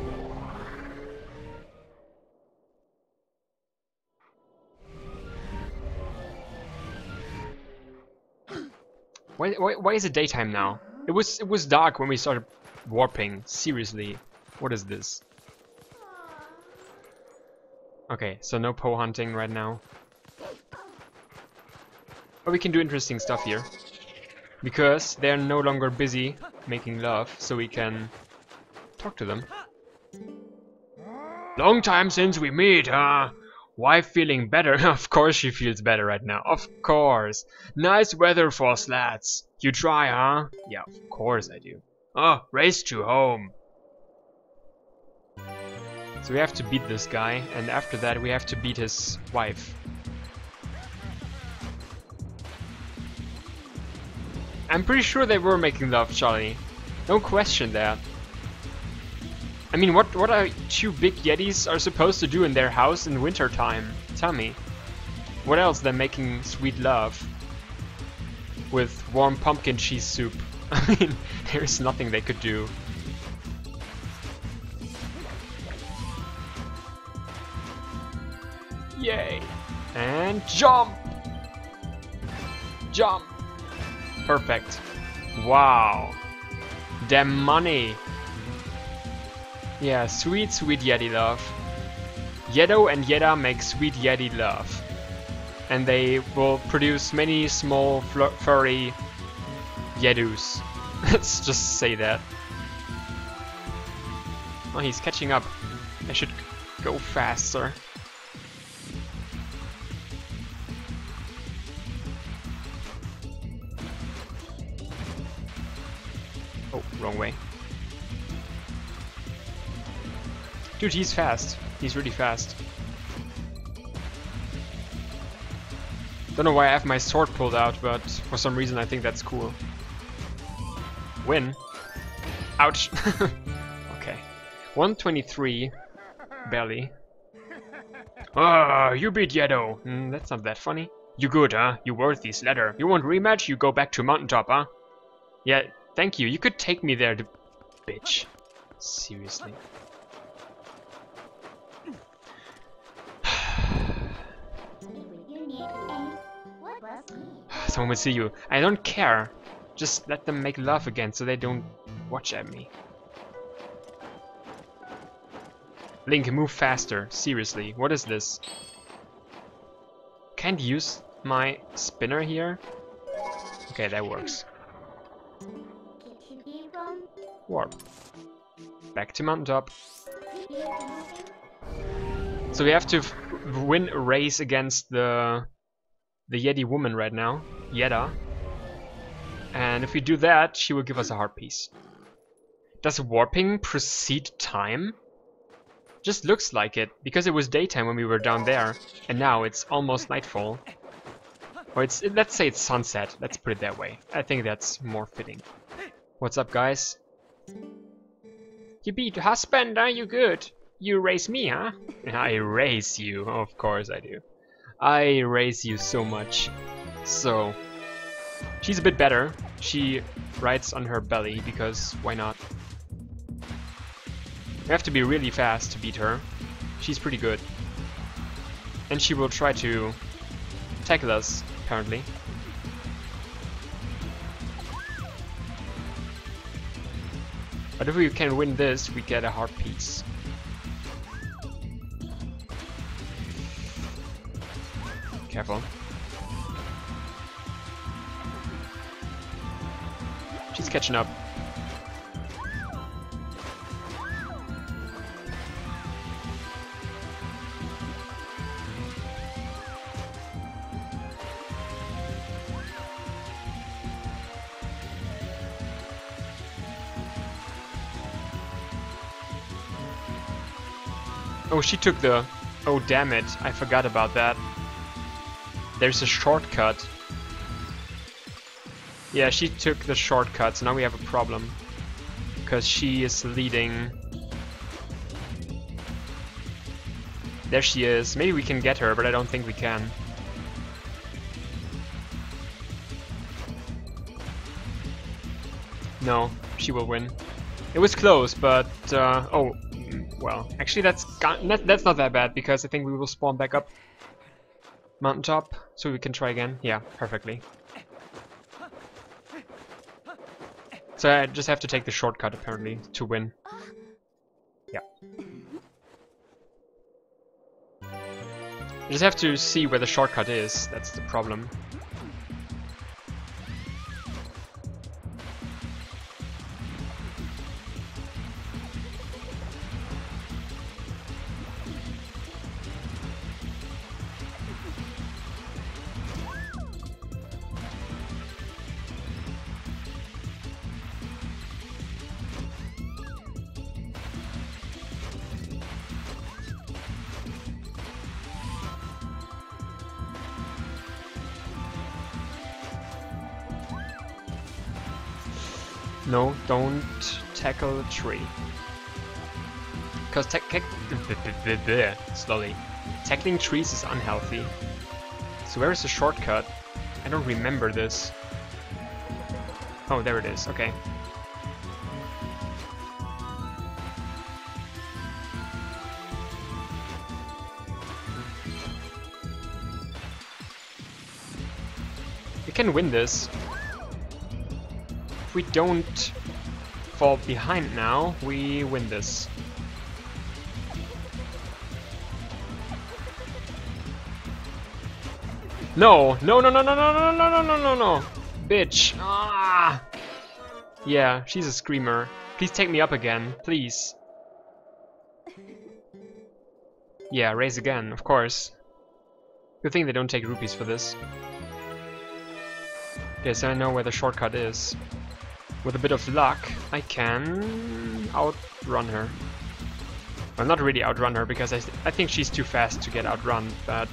Why is it daytime now? It was dark when we started warping. Seriously, what is this? Okay, so no Poe hunting right now. But we can do interesting stuff here. Because they're no longer busy making love, so we can talk to them. Long time since we meet, huh? Wife feeling better? Of course she feels better right now. Of course. Nice weather for slats. You try, huh? Yeah, of course I do. Oh, race to home. So we have to beat this guy, and after that we have to beat his wife. I'm pretty sure they were making love, Charlie. Don't question that. I mean, what are two big Yetis are supposed to do in their house in winter time? Tell me. What else than making sweet love? With warm pumpkin cheese soup. I mean, there's nothing they could do. Yay! And jump! Jump! Perfect. Wow. Damn money. Yeah, sweet, sweet Yeti love. Yedo and Yeda make sweet Yeti love. And they will produce many small furry Yedus. Let's just say that. Oh, he's catching up. I should go faster. Oh, wrong way. Dude, he's fast. He's really fast. Don't know why I have my sword pulled out, but for some reason I think that's cool. Win. Ouch. Okay. 123. Barely. Ah, you beat Yedo. That's not that funny. You good, huh? You worthy sledder. You want rematch? You go back to Mountaintop, huh? Yeah, thank you. You could take me there, bitch. Seriously. Someone will see you. I don't care. Just let them make love again so they don't watch at me. Link, move faster. Seriously, what is this? Can't use my spinner here? Okay, that works. Warp. Back to Mountaintop. So we have to win a race against the Yeti woman right now, Yeda. And if we do that, she will give us a heart piece. Does warping precede time? Just looks like it, because it was daytime when we were down there, and now it's almost nightfall. Or let's say it's sunset, let's put it that way. I think that's more fitting. What's up, guys? You beat husband, are you good? You race me, huh? I race you, of course I do. I race you so much. So, she's a bit better. She rides on her belly, because why not? We have to be really fast to beat her. She's pretty good. And she will try to tackle us, apparently. But if we can win this, we get a heart piece. Careful. She's catching up. Oh, she took the... Oh, damn it. I forgot about that. There's a shortcut. Yeah, she took the shortcut, so now we have a problem. Because she is leading... There she is. Maybe we can get her, but I don't think we can. No, she will win. It was close, but... oh, well. Actually, that's not that bad, because I think we will spawn back up mountaintop, so we can try again. Yeah, perfectly. So I just have to take the shortcut, apparently, to win. Yeah. I just have to see where the shortcut is, that's the problem. No, don't tackle a tree. Because slowly. Tackling trees is unhealthy. So where is the shortcut? I don't remember this. Oh, there it is, okay. We can win this. If we don't fall behind now, we win this. No, no, no, no, no, no, no, no, no, no, no, no, bitch. Ah. Yeah, she's a screamer. Please take me up again, please. Yeah, raise again, of course. Good thing they don't take rupees for this. Okay, so I know where the shortcut is. With a bit of luck, I can outrun her. Well, not really outrun her, because I think she's too fast to get outrun, but...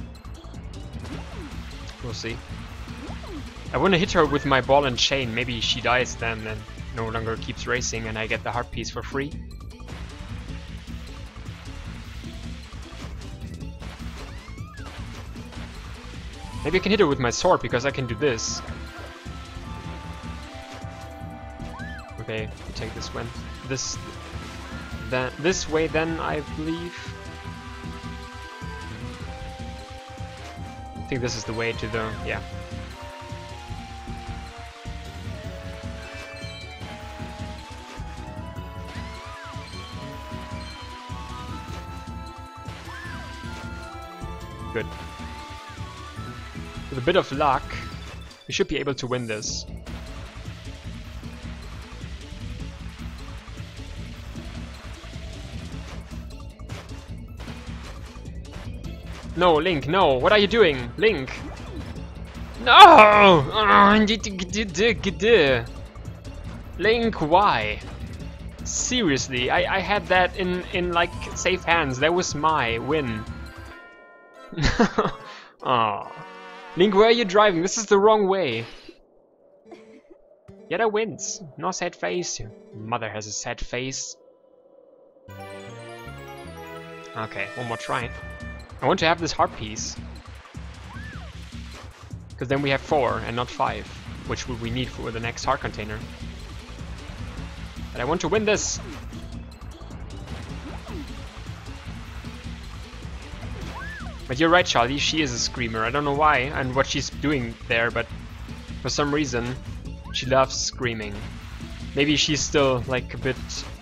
we'll see. I want to hit her with my ball and chain. Maybe she dies then and no longer keeps racing and I get the heart piece for free. Maybe I can hit her with my sword because I can do this. Okay, we take this one. This way then, I believe. I think this is the way to the... yeah. Good. With a bit of luck, we should be able to win this. No, Link, no! What are you doing? Link! No! Link, why? Seriously, I had that in like safe hands. That was my win. Oh. Link, where are you driving? This is the wrong way. Yetta wins. No sad face. Your mother has a sad face. Okay, one more try. I want to have this heart piece. Because then we have 4 and not 5, which we need for the next heart container. But I want to win this. But you're right, Charlie, she is a screamer. I don't know why and what she's doing there, but for some reason she loves screaming. Maybe she's still like a bit...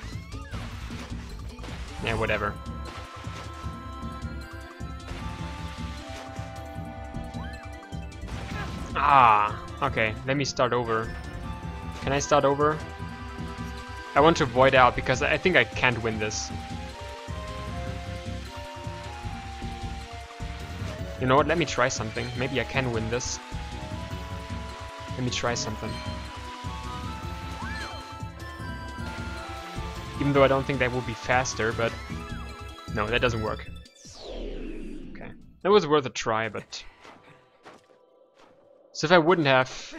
yeah, whatever. Ah, okay, let me start over. Can I start over? I want to void out because I think I can't win this. You know what, let me try something. Maybe I can win this. Let me try something. Even though I don't think that will be faster, but... No, that doesn't work. Okay. That was worth a try, but... So if I wouldn't have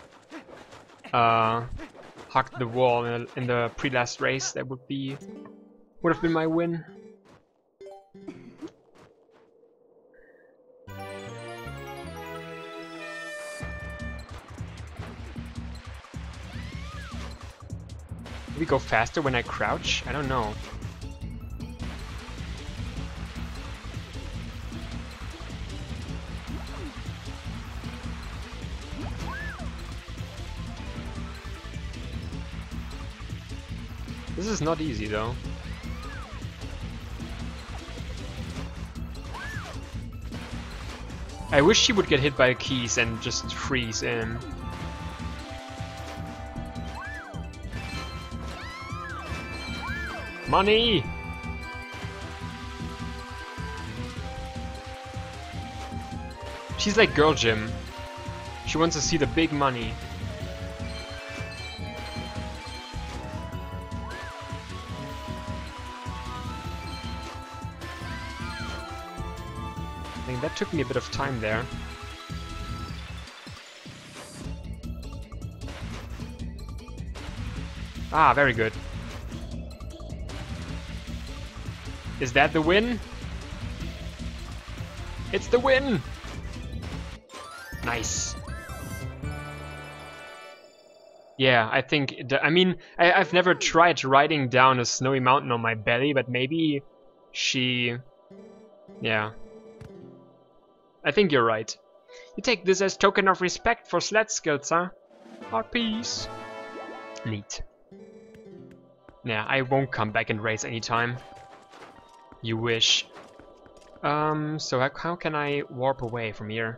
hugged the wall in the pre-last race, that would have been my win. Do we go faster when I crouch? I don't know. This is not easy though. I wish she would get hit by keys and just freeze in. Money! She's like Girl Jim. She wants to see the big money. I think that took me a bit of time there. Ah, very good. Is that the win? It's the win! Nice. Yeah, I think... I mean, I've never tried riding down a snowy mountain on my belly, but maybe she... Yeah. I think you're right. You take this as token of respect for sled skills, huh? Art piece. Neat. Yeah, I won't come back and race anytime. You wish. So how can I warp away from here?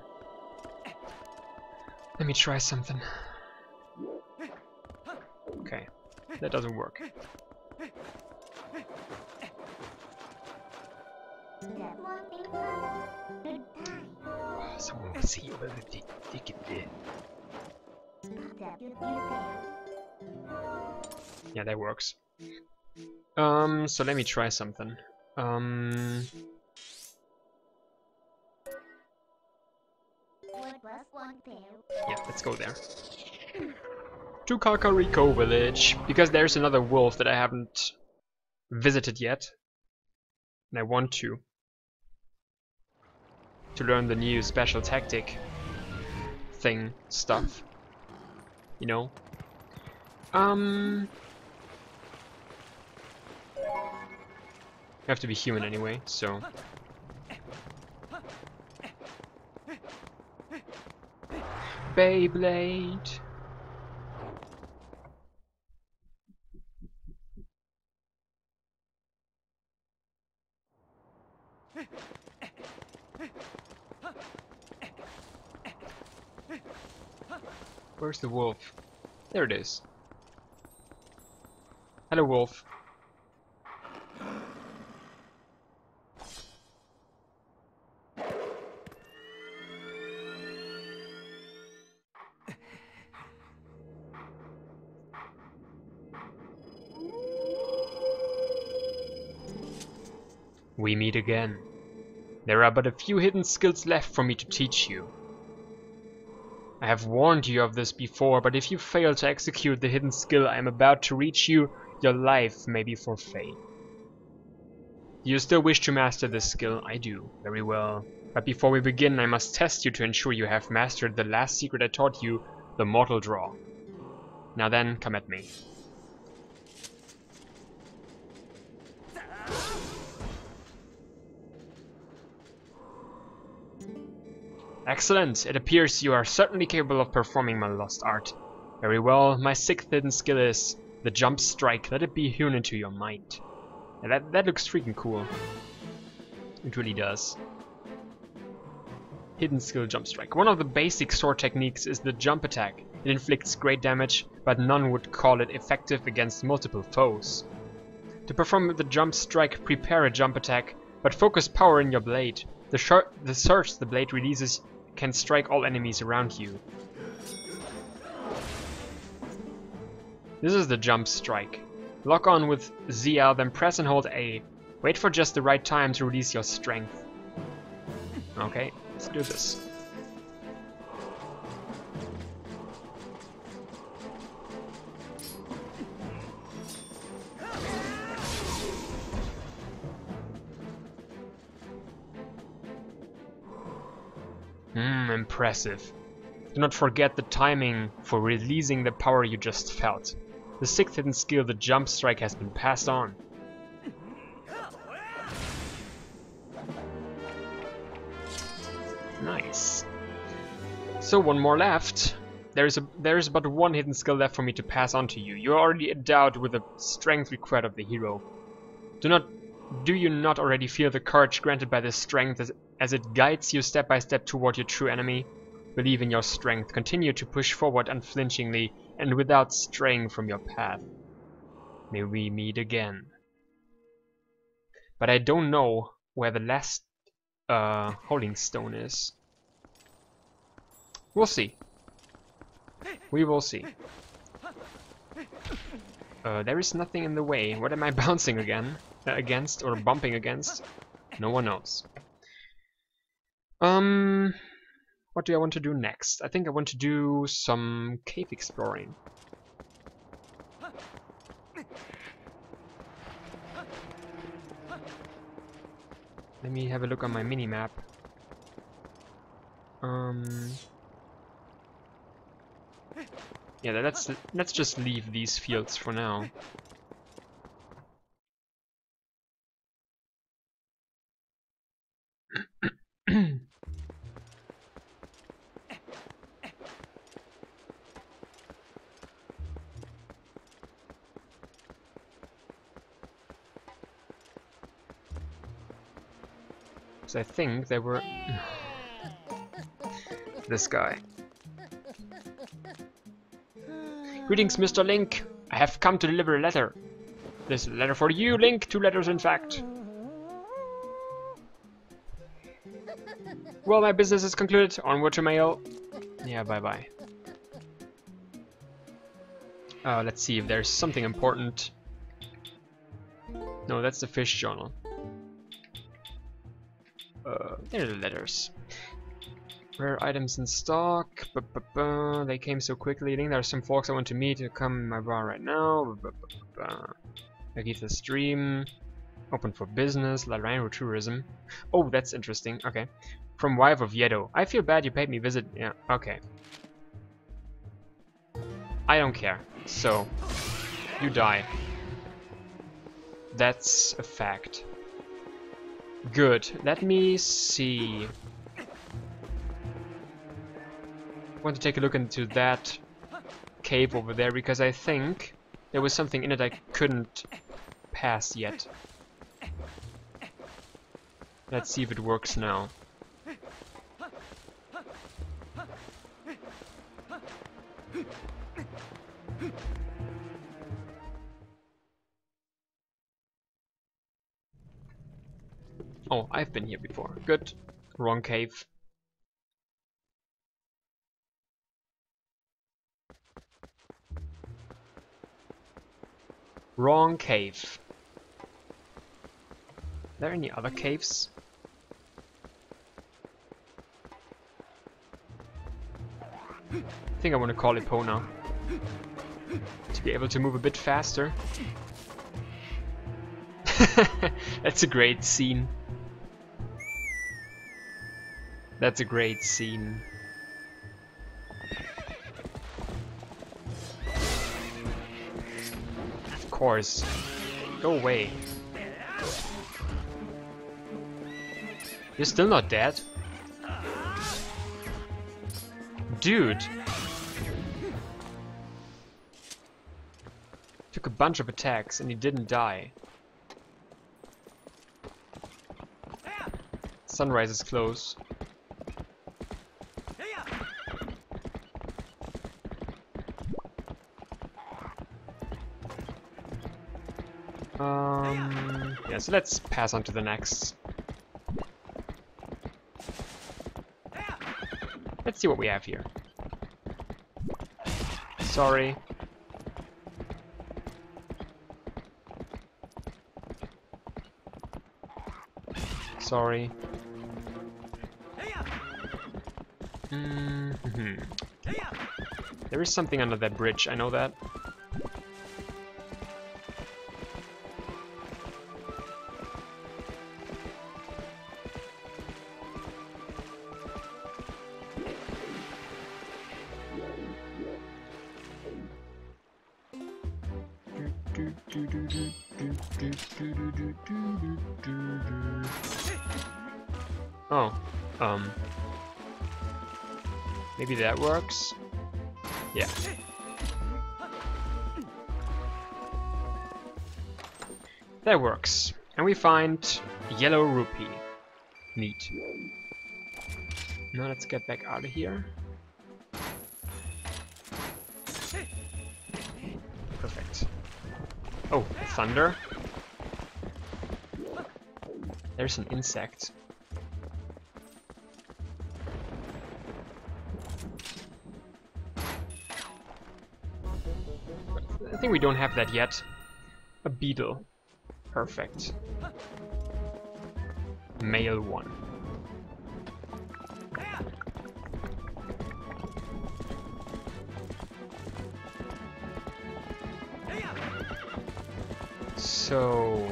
Let me try something. Okay, that doesn't work. Someone will see over the ticket there. Yeah, that works. So let me try something. Yeah, let's go there. To Kakariko Village, because there's another wolf that I haven't visited yet. And I want to learn the new special tactic thing stuff. You know? I have to be human anyway, so... Beyblade! Where's the wolf? There it is. Hello, wolf. We meet again. There are but a few hidden skills left for me to teach you. I have warned you of this before, but if you fail to execute the hidden skill I am about to reach you, your life may be forfeit. Do you still wish to master this skill? I do. Very well. But before we begin, I must test you to ensure you have mastered the last secret I taught you, the Mortal Draw. Now then, come at me. Excellent! It appears you are certainly capable of performing my lost art. Very well, my sixth hidden skill is the Jump Strike. Let it be hewn into your mind. And that looks freaking cool. It really does. Hidden skill Jump Strike. One of the basic sword techniques is the jump attack. It inflicts great damage, but none would call it effective against multiple foes. To perform the Jump Strike, prepare a jump attack, but focus power in your blade. The surge the blade releases can strike all enemies around you. This is the Jump Strike. Lock on with ZL, then press and hold A. Wait for just the right time to release your strength. Okay, let's do this. Impressive. Do not forget the timing for releasing the power you just felt. The 6th hidden skill, the Jump Strike, has been passed on. Nice. So one more left. There is but one hidden skill left for me to pass on to you. You are already endowed with the strength required of the hero. Do you not already feel the courage granted by this strength as it guides you step by step toward your true enemy? Believe in your strength. Continue to push forward unflinchingly and without straying from your path. May we meet again. But I don't know where the last holding stone is. We'll see. We will see. There is nothing in the way. What am I bouncing against or bumping against? No one knows. What do I want to do next? I think I want to do some cave exploring. Let me have a look on my mini-map. Yeah, let's just leave these fields for now. So I think they were this guy. Greetings, Mr. Link. I have come to deliver a letter. This is a letter for you, Link. 2 letters, in fact. Well, my business is concluded. Onward to mail. Yeah, bye-bye. Let's see if there's something important. No, that's the fish journal. There are the letters. Rare items in stock. They came so quickly. I think there are some folks I want to meet to come in my bar right now. I keep the stream open for business. La Rhino tourism. Oh, that's interesting. Okay. From wife of Yedo. I feel bad you paid me visit. Yeah. Okay. I don't care. So you die. That's a fact. Good. Let me see. I want to take a look into that cave over there because I think there was something in it I couldn't pass yet. Let's see if it works now. Oh, I've been here before. Good. Wrong cave. Wrong cave. Are there any other caves? I think I want to call Epona to be able to move a bit faster. That's a great scene. That's a great scene. Of course. Go away. You're still not dead? Dude! Took a bunch of attacks and he didn't die. Sunrise is close. Yeah, so let's pass on to the next. Let's see what we have here. Sorry. Sorry. Mm-hmm. There is something under that bridge, I know that. Oh, maybe that works? Yeah. That works. And we find yellow rupee. Neat. Now let's get back out of here. Perfect. Oh, thunder. There's an insect. I think we don't have that yet. A beetle. Perfect. Male one. So...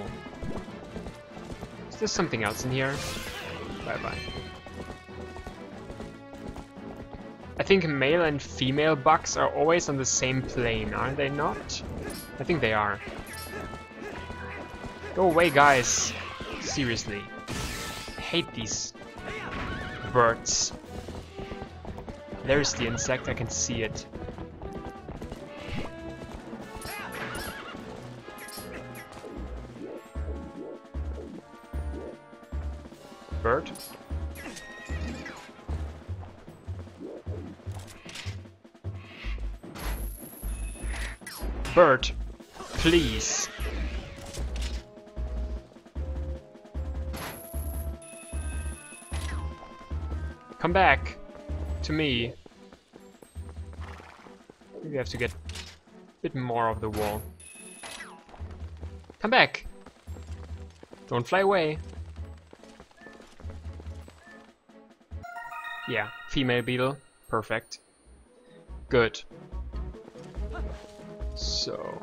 is there something else in here? Bye-bye. I think male and female bugs are always on the same plane, are they not? I think they are. Go away, guys. Seriously. I hate these birds. There's the insect, I can see it. Bird? Bird, please. Come back to me. We have to get a bit more of the wall. Come back. Don't fly away. Yeah, female beetle. Perfect. Good. So...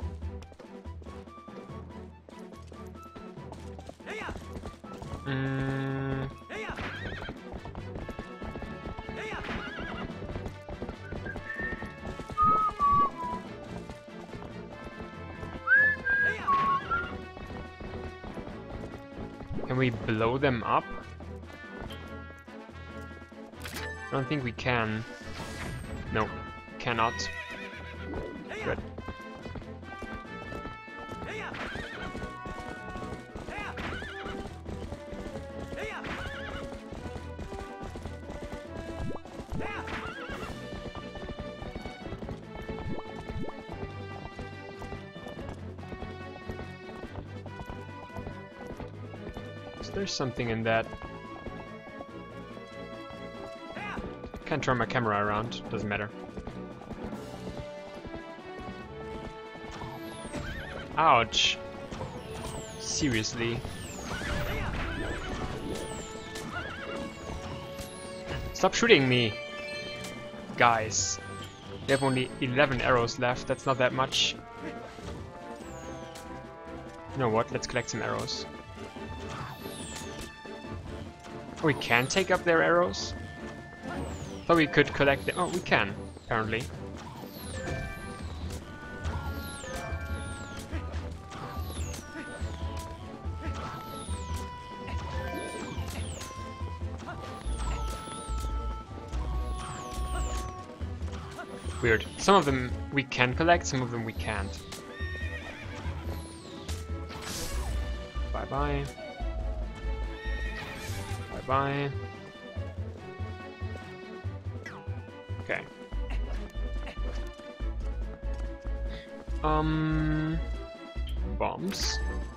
can we blow them up? I don't think we can. No, cannot. Good. There's something in that. Can't turn my camera around, doesn't matter. Ouch. Seriously. Stop shooting me, guys. We have only 11 arrows left, that's not that much. You know what, let's collect some arrows. We can take up their arrows? Thought we could collect them. Oh, we can, apparently. Weird. Some of them we can collect, some of them we can't. Bye-bye. Bye. Okay. Bombs.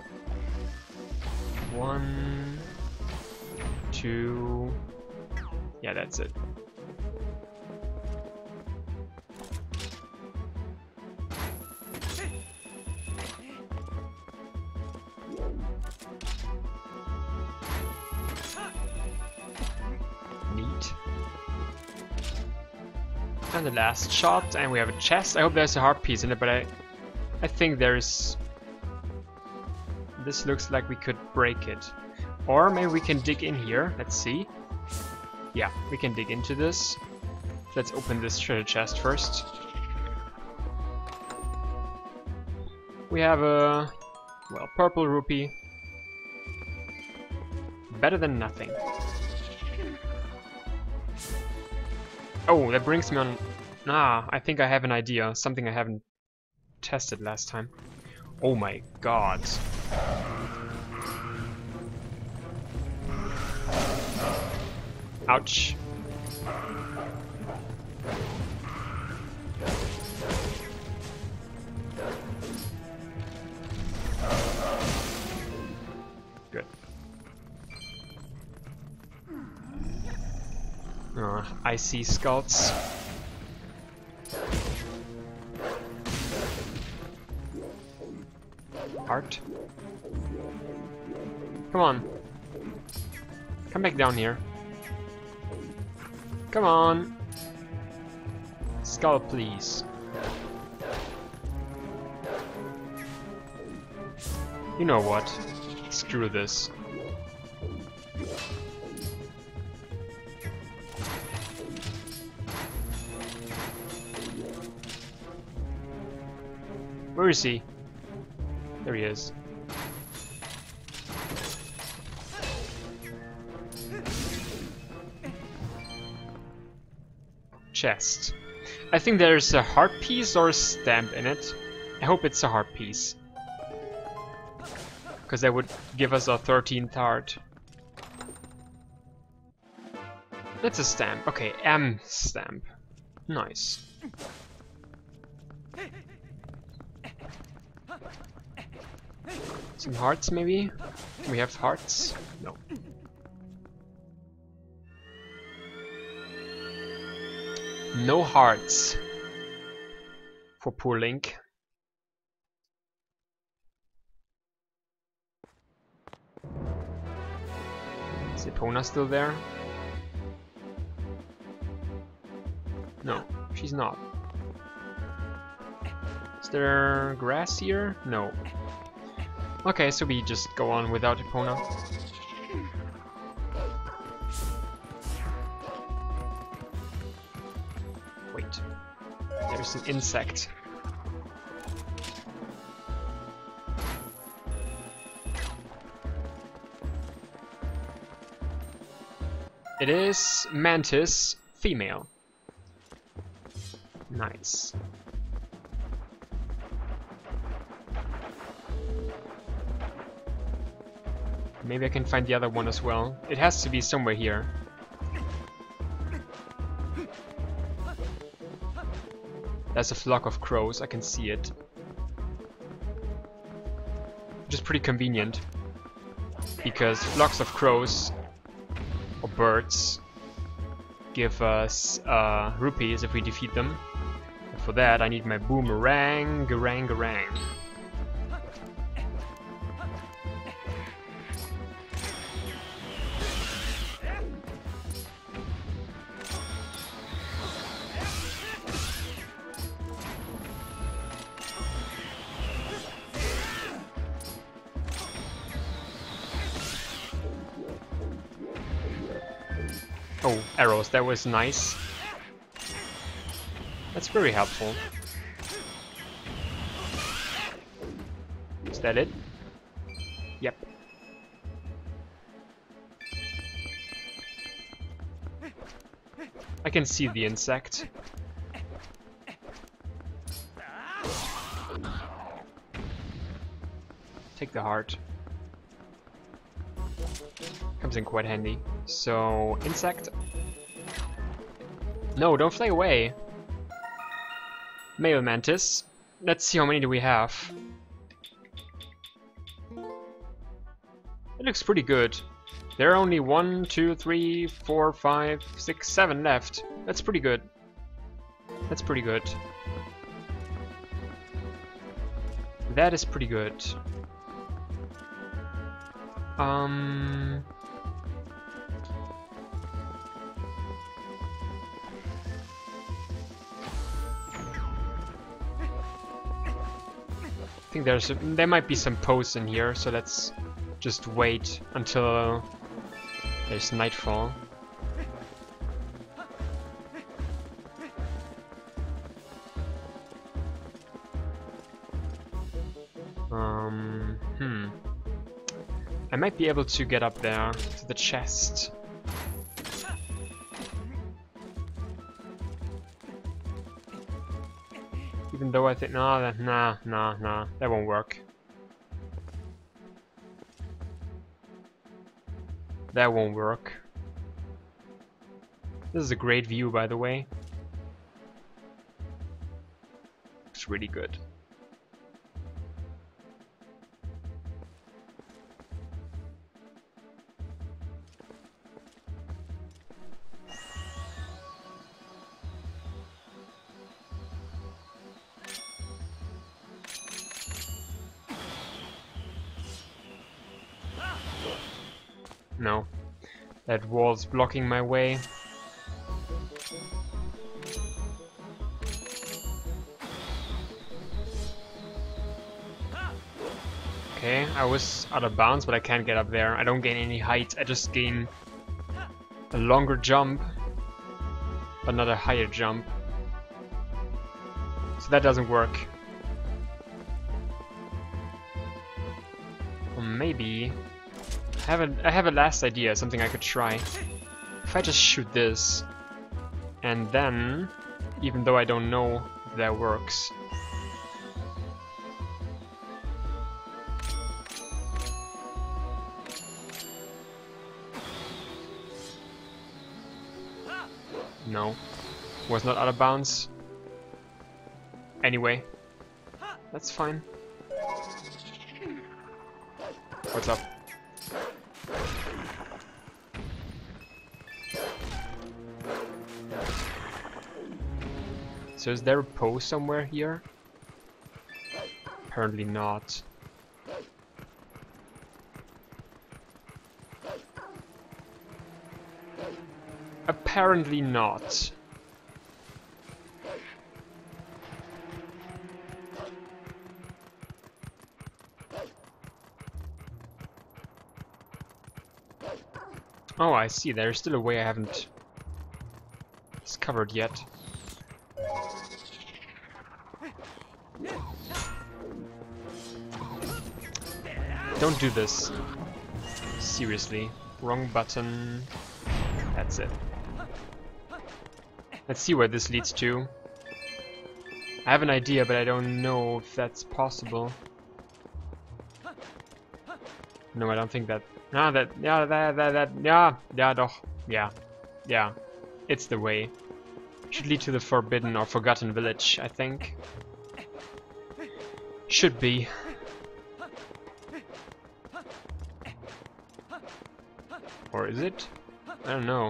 1, 2. Yeah, that's it. And the last shot, and we have a chest. I hope there's a heart piece in it, but I think there's... This looks like we could break it. Or maybe we can dig in here. Let's see. Yeah, we can dig into this. Let's open this treasure chest first. We have a... well, purple rupee. Better than nothing. Oh, that brings me on... Ah, I think I have an idea. Something I haven't tested last time. Oh my god. Ouch. Good. I see skulls. Heart. Come on. Come back down here. Come on. Skull, please. You know what? Screw this. Where is he? There he is. Chest. I think there's a heart piece or a stamp in it. I hope it's a heart piece. Because that would give us a 13th heart. That's a stamp. Okay, M stamp. Nice. Some hearts, maybe? We have hearts? No. No hearts. For poor Link. Is Epona still there? No, she's not. Is there grass here? No. Okay, so we just go on without Epona. Wait. There's an insect. It is mantis female. Nice. Maybe I can find the other one as well. It has to be somewhere here. There's a flock of crows, I can see it. Which is pretty convenient. Because flocks of crows, or birds, give us rupees if we defeat them. And for that I need my boomerang, garang, garang. Oh, arrows, that was nice. That's very helpful. Is that it? Yep. I can see the insect. Take the heart. Comes in quite handy. So, insect. No, don't fly away. Male mantis. Let's see how many do we have. It looks pretty good. There are only 1, 2, 3, 4, 5, 6, 7 left. That's pretty good. That's pretty good. That is pretty good. think there might be some posts in here, so let's just wait until there's nightfall. I might be able to get up there to the chest. Even though I think nah, that won't work. That won't work. This is a great view, by the way. It's really good. No, that wall's blocking my way. Okay, I was out of bounds, but I can't get up there. I don't gain any height, I just gain a longer jump, but not a higher jump. So that doesn't work. Or maybe... I have a last idea, something I could try. If I just shoot this, and then, even though I don't know if that works, no, was not out of bounds. Anyway, that's fine. What's up? So is there a post somewhere here? Apparently not. Apparently not. Oh, I see. There's still a way I haven't discovered yet. Don't do this. Seriously. Wrong button. That's it. Let's see where this leads to. I have an idea, but I don't know if that's possible. No, I don't think that... No, yeah. It's the way. Should lead to the Forbidden or Forgotten Village, I think. Should be. Or is it? I don't know.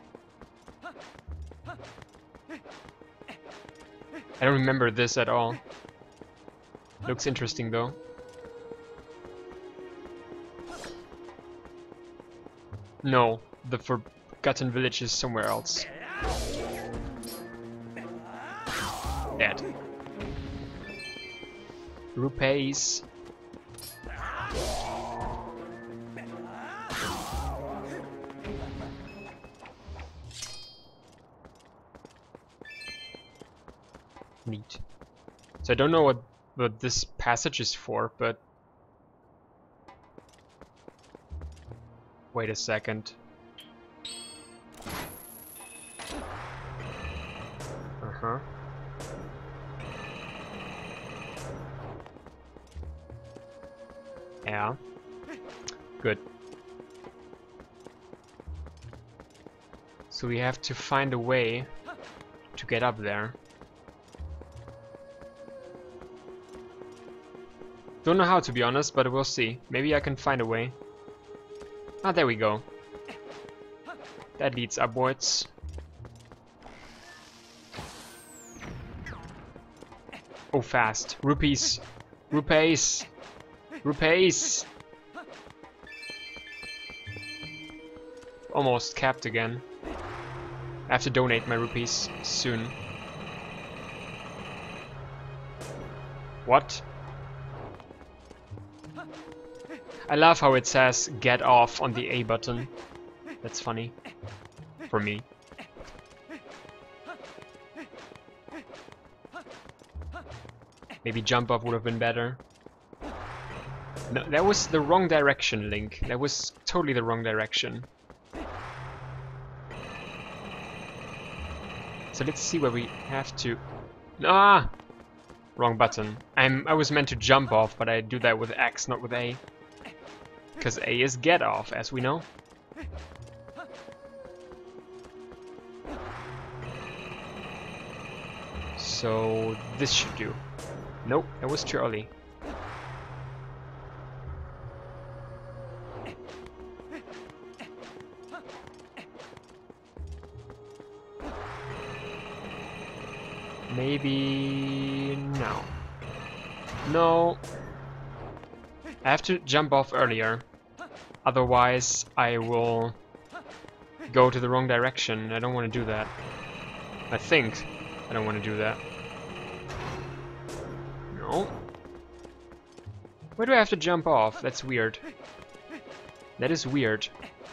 I don't remember this at all. Looks interesting though. No, the Forgotten Village is somewhere else. Dead. Rupees. Neat. So I don't know what this passage is for, but... Wait a second. Uh-huh. Yeah. Good. So we have to find a way to get up there. Don't know how, to be honest, but we'll see. Maybe I can find a way. Ah, there we go. That leads upwards. Oh, fast. Rupees. Rupees. Rupees. Almost capped again. I have to donate my rupees soon. What? I love how it says get off on the A button. That's funny. For me. Maybe jump off would have been better. No, that was the wrong direction, Link. That was totally the wrong direction. So let's see where we have to... Ah! Wrong button. I was meant to jump off, but I do that with X, not with A. Because A is get off, as we know. So this should do. Nope, that was too early. Maybe... no. No. I have to jump off earlier. Otherwise, I will go to the wrong direction. I don't want to do that. I think I don't want to do that. No. Where do I have to jump off? That's weird. That is weird.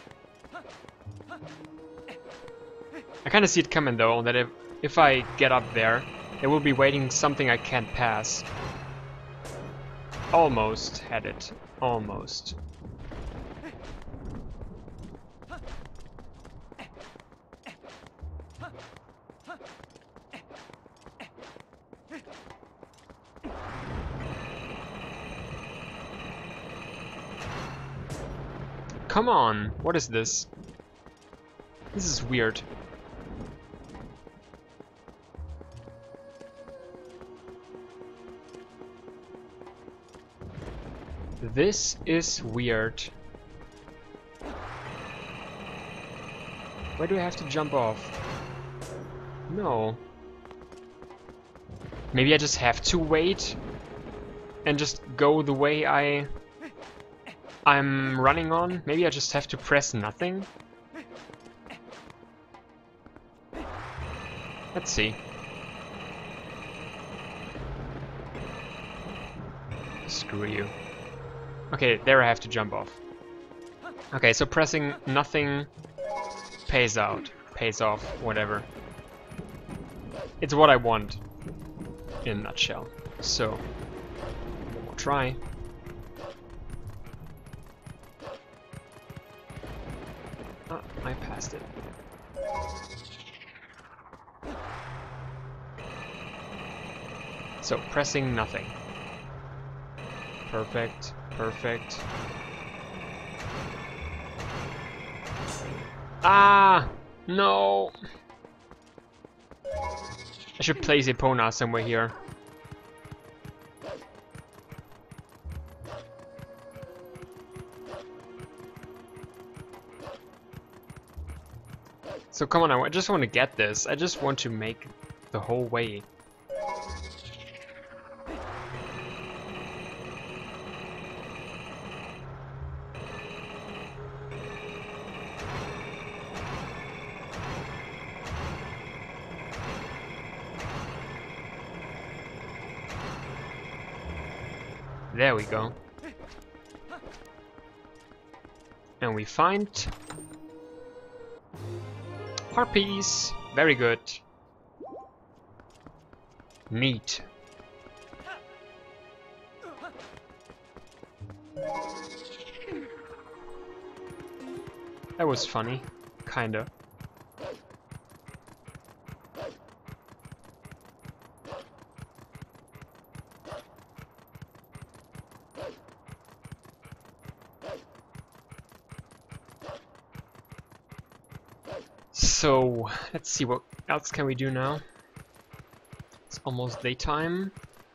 I kind of see it coming though, that if I get up there, there will be waiting something I can't pass. Almost had it. Almost. Come on, what is this? This is weird. This is weird. Where do I have to jump off? No. Maybe I just have to wait and just go the way I'm running on? Maybe I just have to press nothing? Let's see. Screw you. Okay, there I have to jump off. Okay, so pressing nothing pays out. Pays off, whatever. It's what I want, in a nutshell. So, one more try. Ah, I passed it. So, pressing nothing. Perfect, perfect. Ah! No! I should place Epona somewhere here. So come on, I just want to get this. I just want to make the whole way. There we go. And we find harpies. Very good. Neat. That was funny. Kinda. So, let's see what else can we do now. It's almost daytime.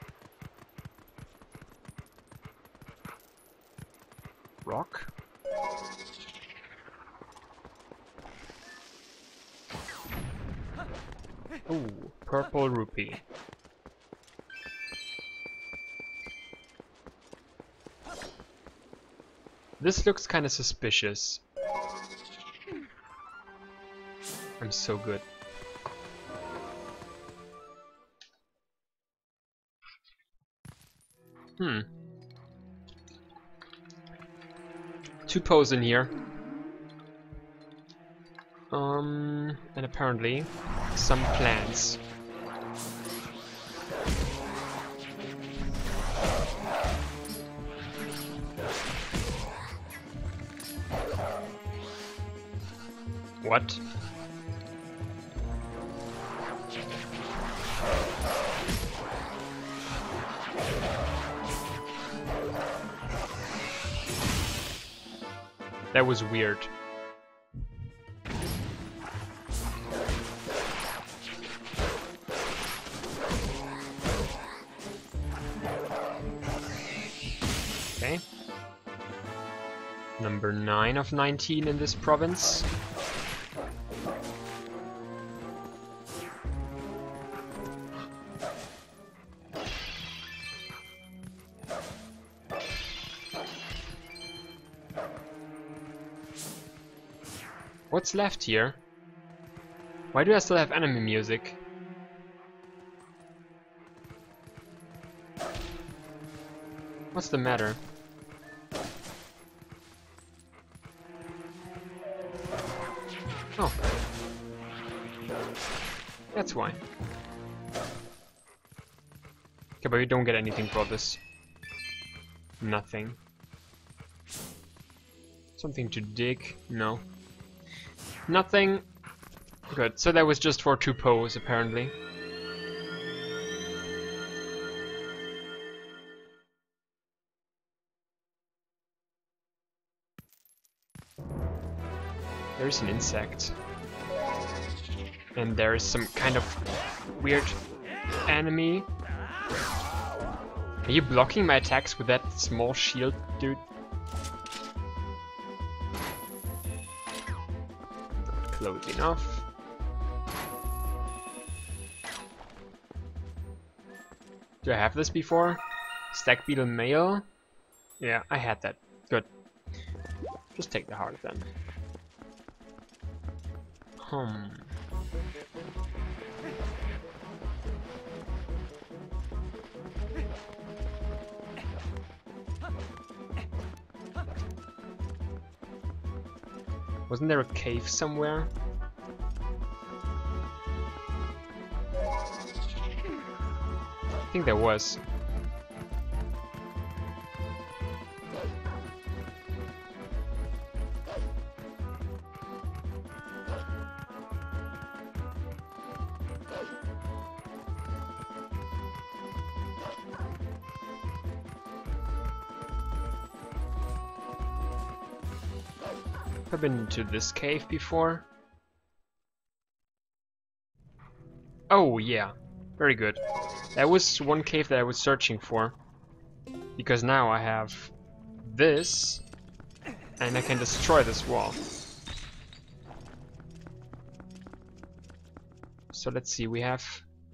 Rock. Ooh, purple rupee. This looks kind of suspicious. I'm so good. Two Poes in here. And apparently some plants. What? That was weird. Okay. Number 9 of 19 in this province. What's left here? Why do I still have enemy music? What's the matter? Oh. That's why. Okay, but we don't get anything for this. Nothing. Something to dig? No. Nothing. Good. So that was just for 2 Poes, apparently. There's an insect. And there is some kind of weird enemy. Are you blocking my attacks with that small shield, dude? Close enough. Do I have this before? Stag Beetle Male? Yeah, I had that. Good. Just take the heart then. Wasn't there a cave somewhere? I think there was. I've been to this cave before. Oh yeah, very good. That was one cave that I was searching for. Because now I have this, and I can destroy this wall. So let's see, we have...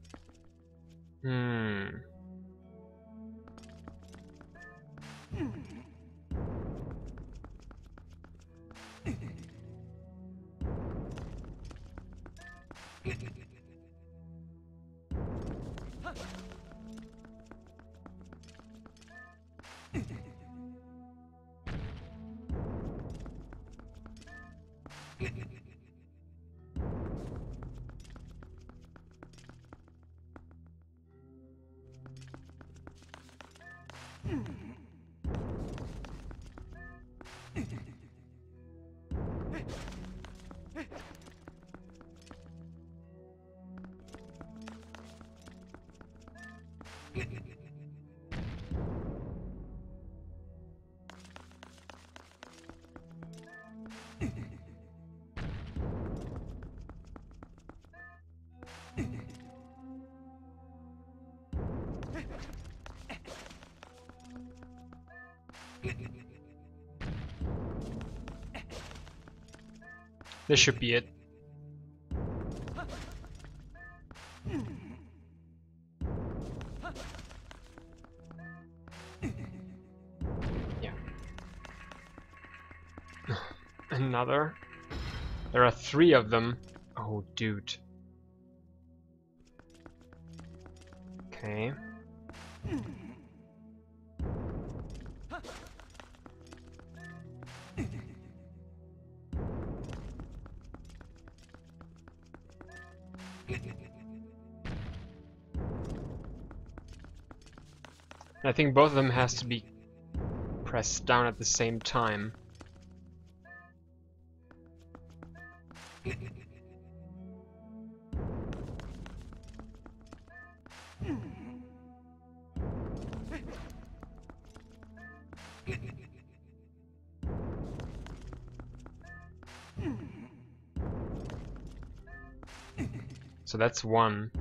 This should be it. Yeah. Another? There are 3 of them. Oh, dude. Okay. I think both of them has to be pressed down at the same time. So that's one.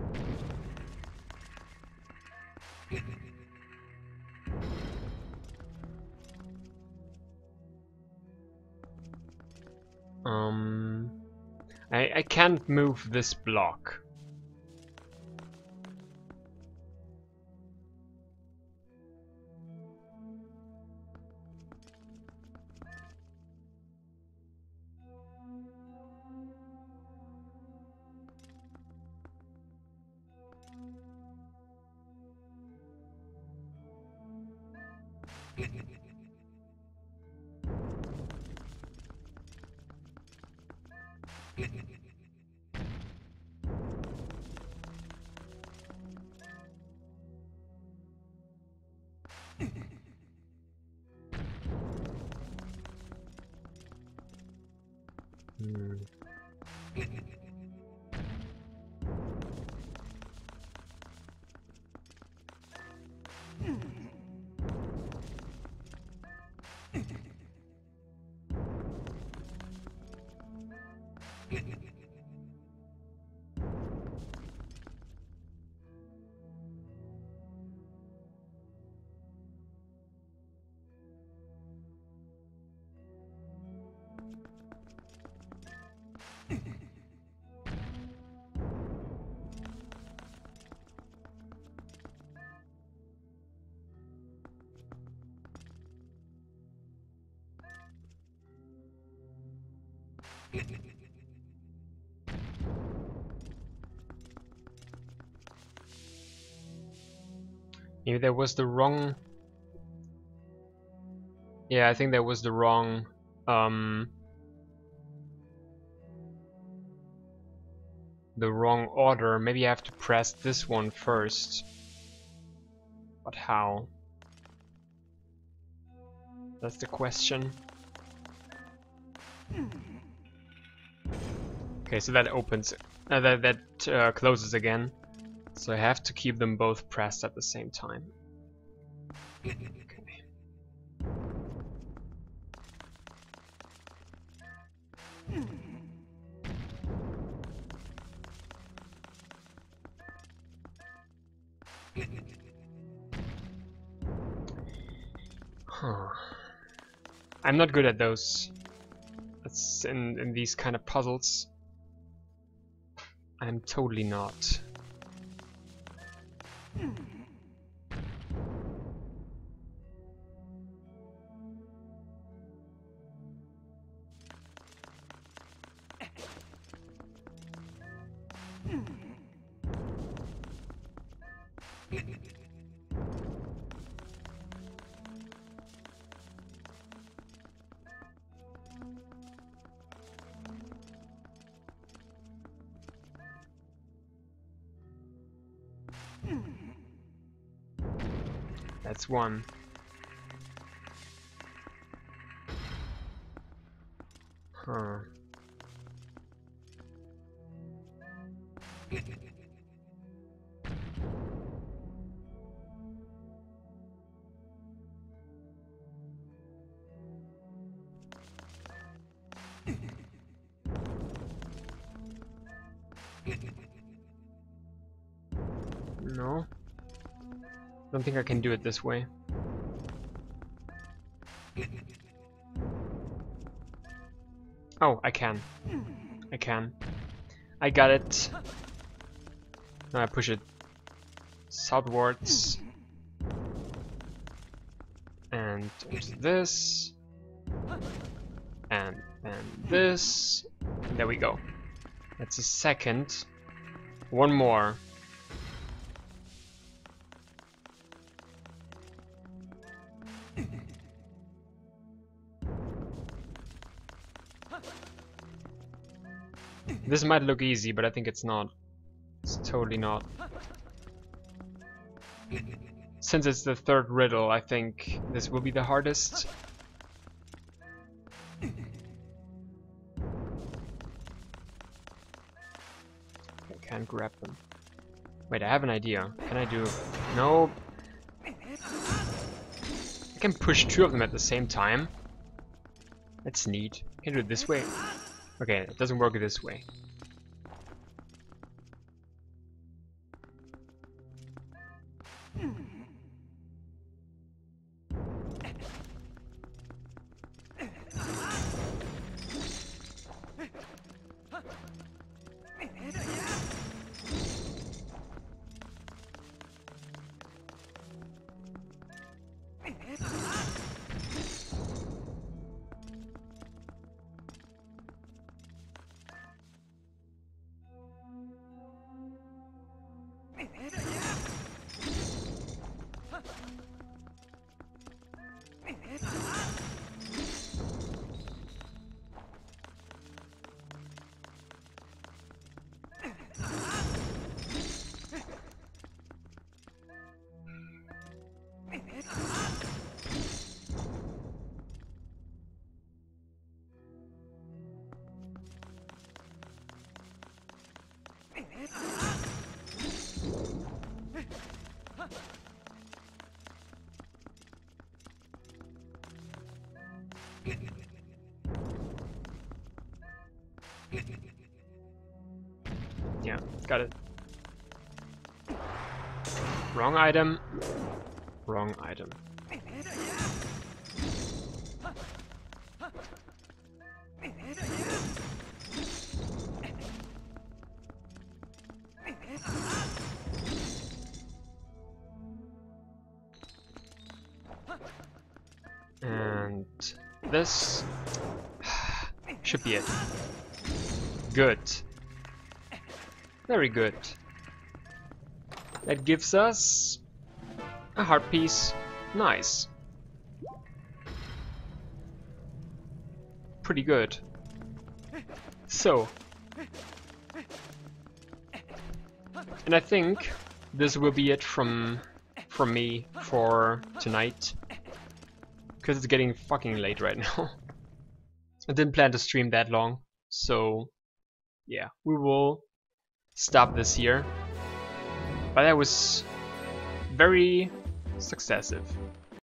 I can't move this block. Maybe there was the wrong... Yeah, I think there was the wrong... the wrong order. Maybe I have to press this one first. But how? That's the question. Okay, so that opens... that closes again. So I have to keep them both pressed at the same time. Okay. Huh. I'm not good at those. That's in these kind of puzzles. I'm totally not. That's one. Huh. No. Don't think I can do it this way. Oh, I can. I can. I got it. Now I push it southwards. And this. And this. And there we go. That's a second. One more. This might look easy, but I think it's not. It's totally not. since it's the third riddle, I think this will be the hardest. I can't grab them. Wait, I have an idea. Can I do... No. I can push two of them at the same time. That's neat. Can I do it this way? Okay, it doesn't work this way. Yeah, got it. Wrong item. Wrong item. And this should be it. Good. Very good. That gives us a heart piece. Nice. Pretty good. So. And I think this will be it from me for tonight. Because it's getting fucking late right now. I didn't plan to stream that long. So yeah, we will stop this here. But that was very successive.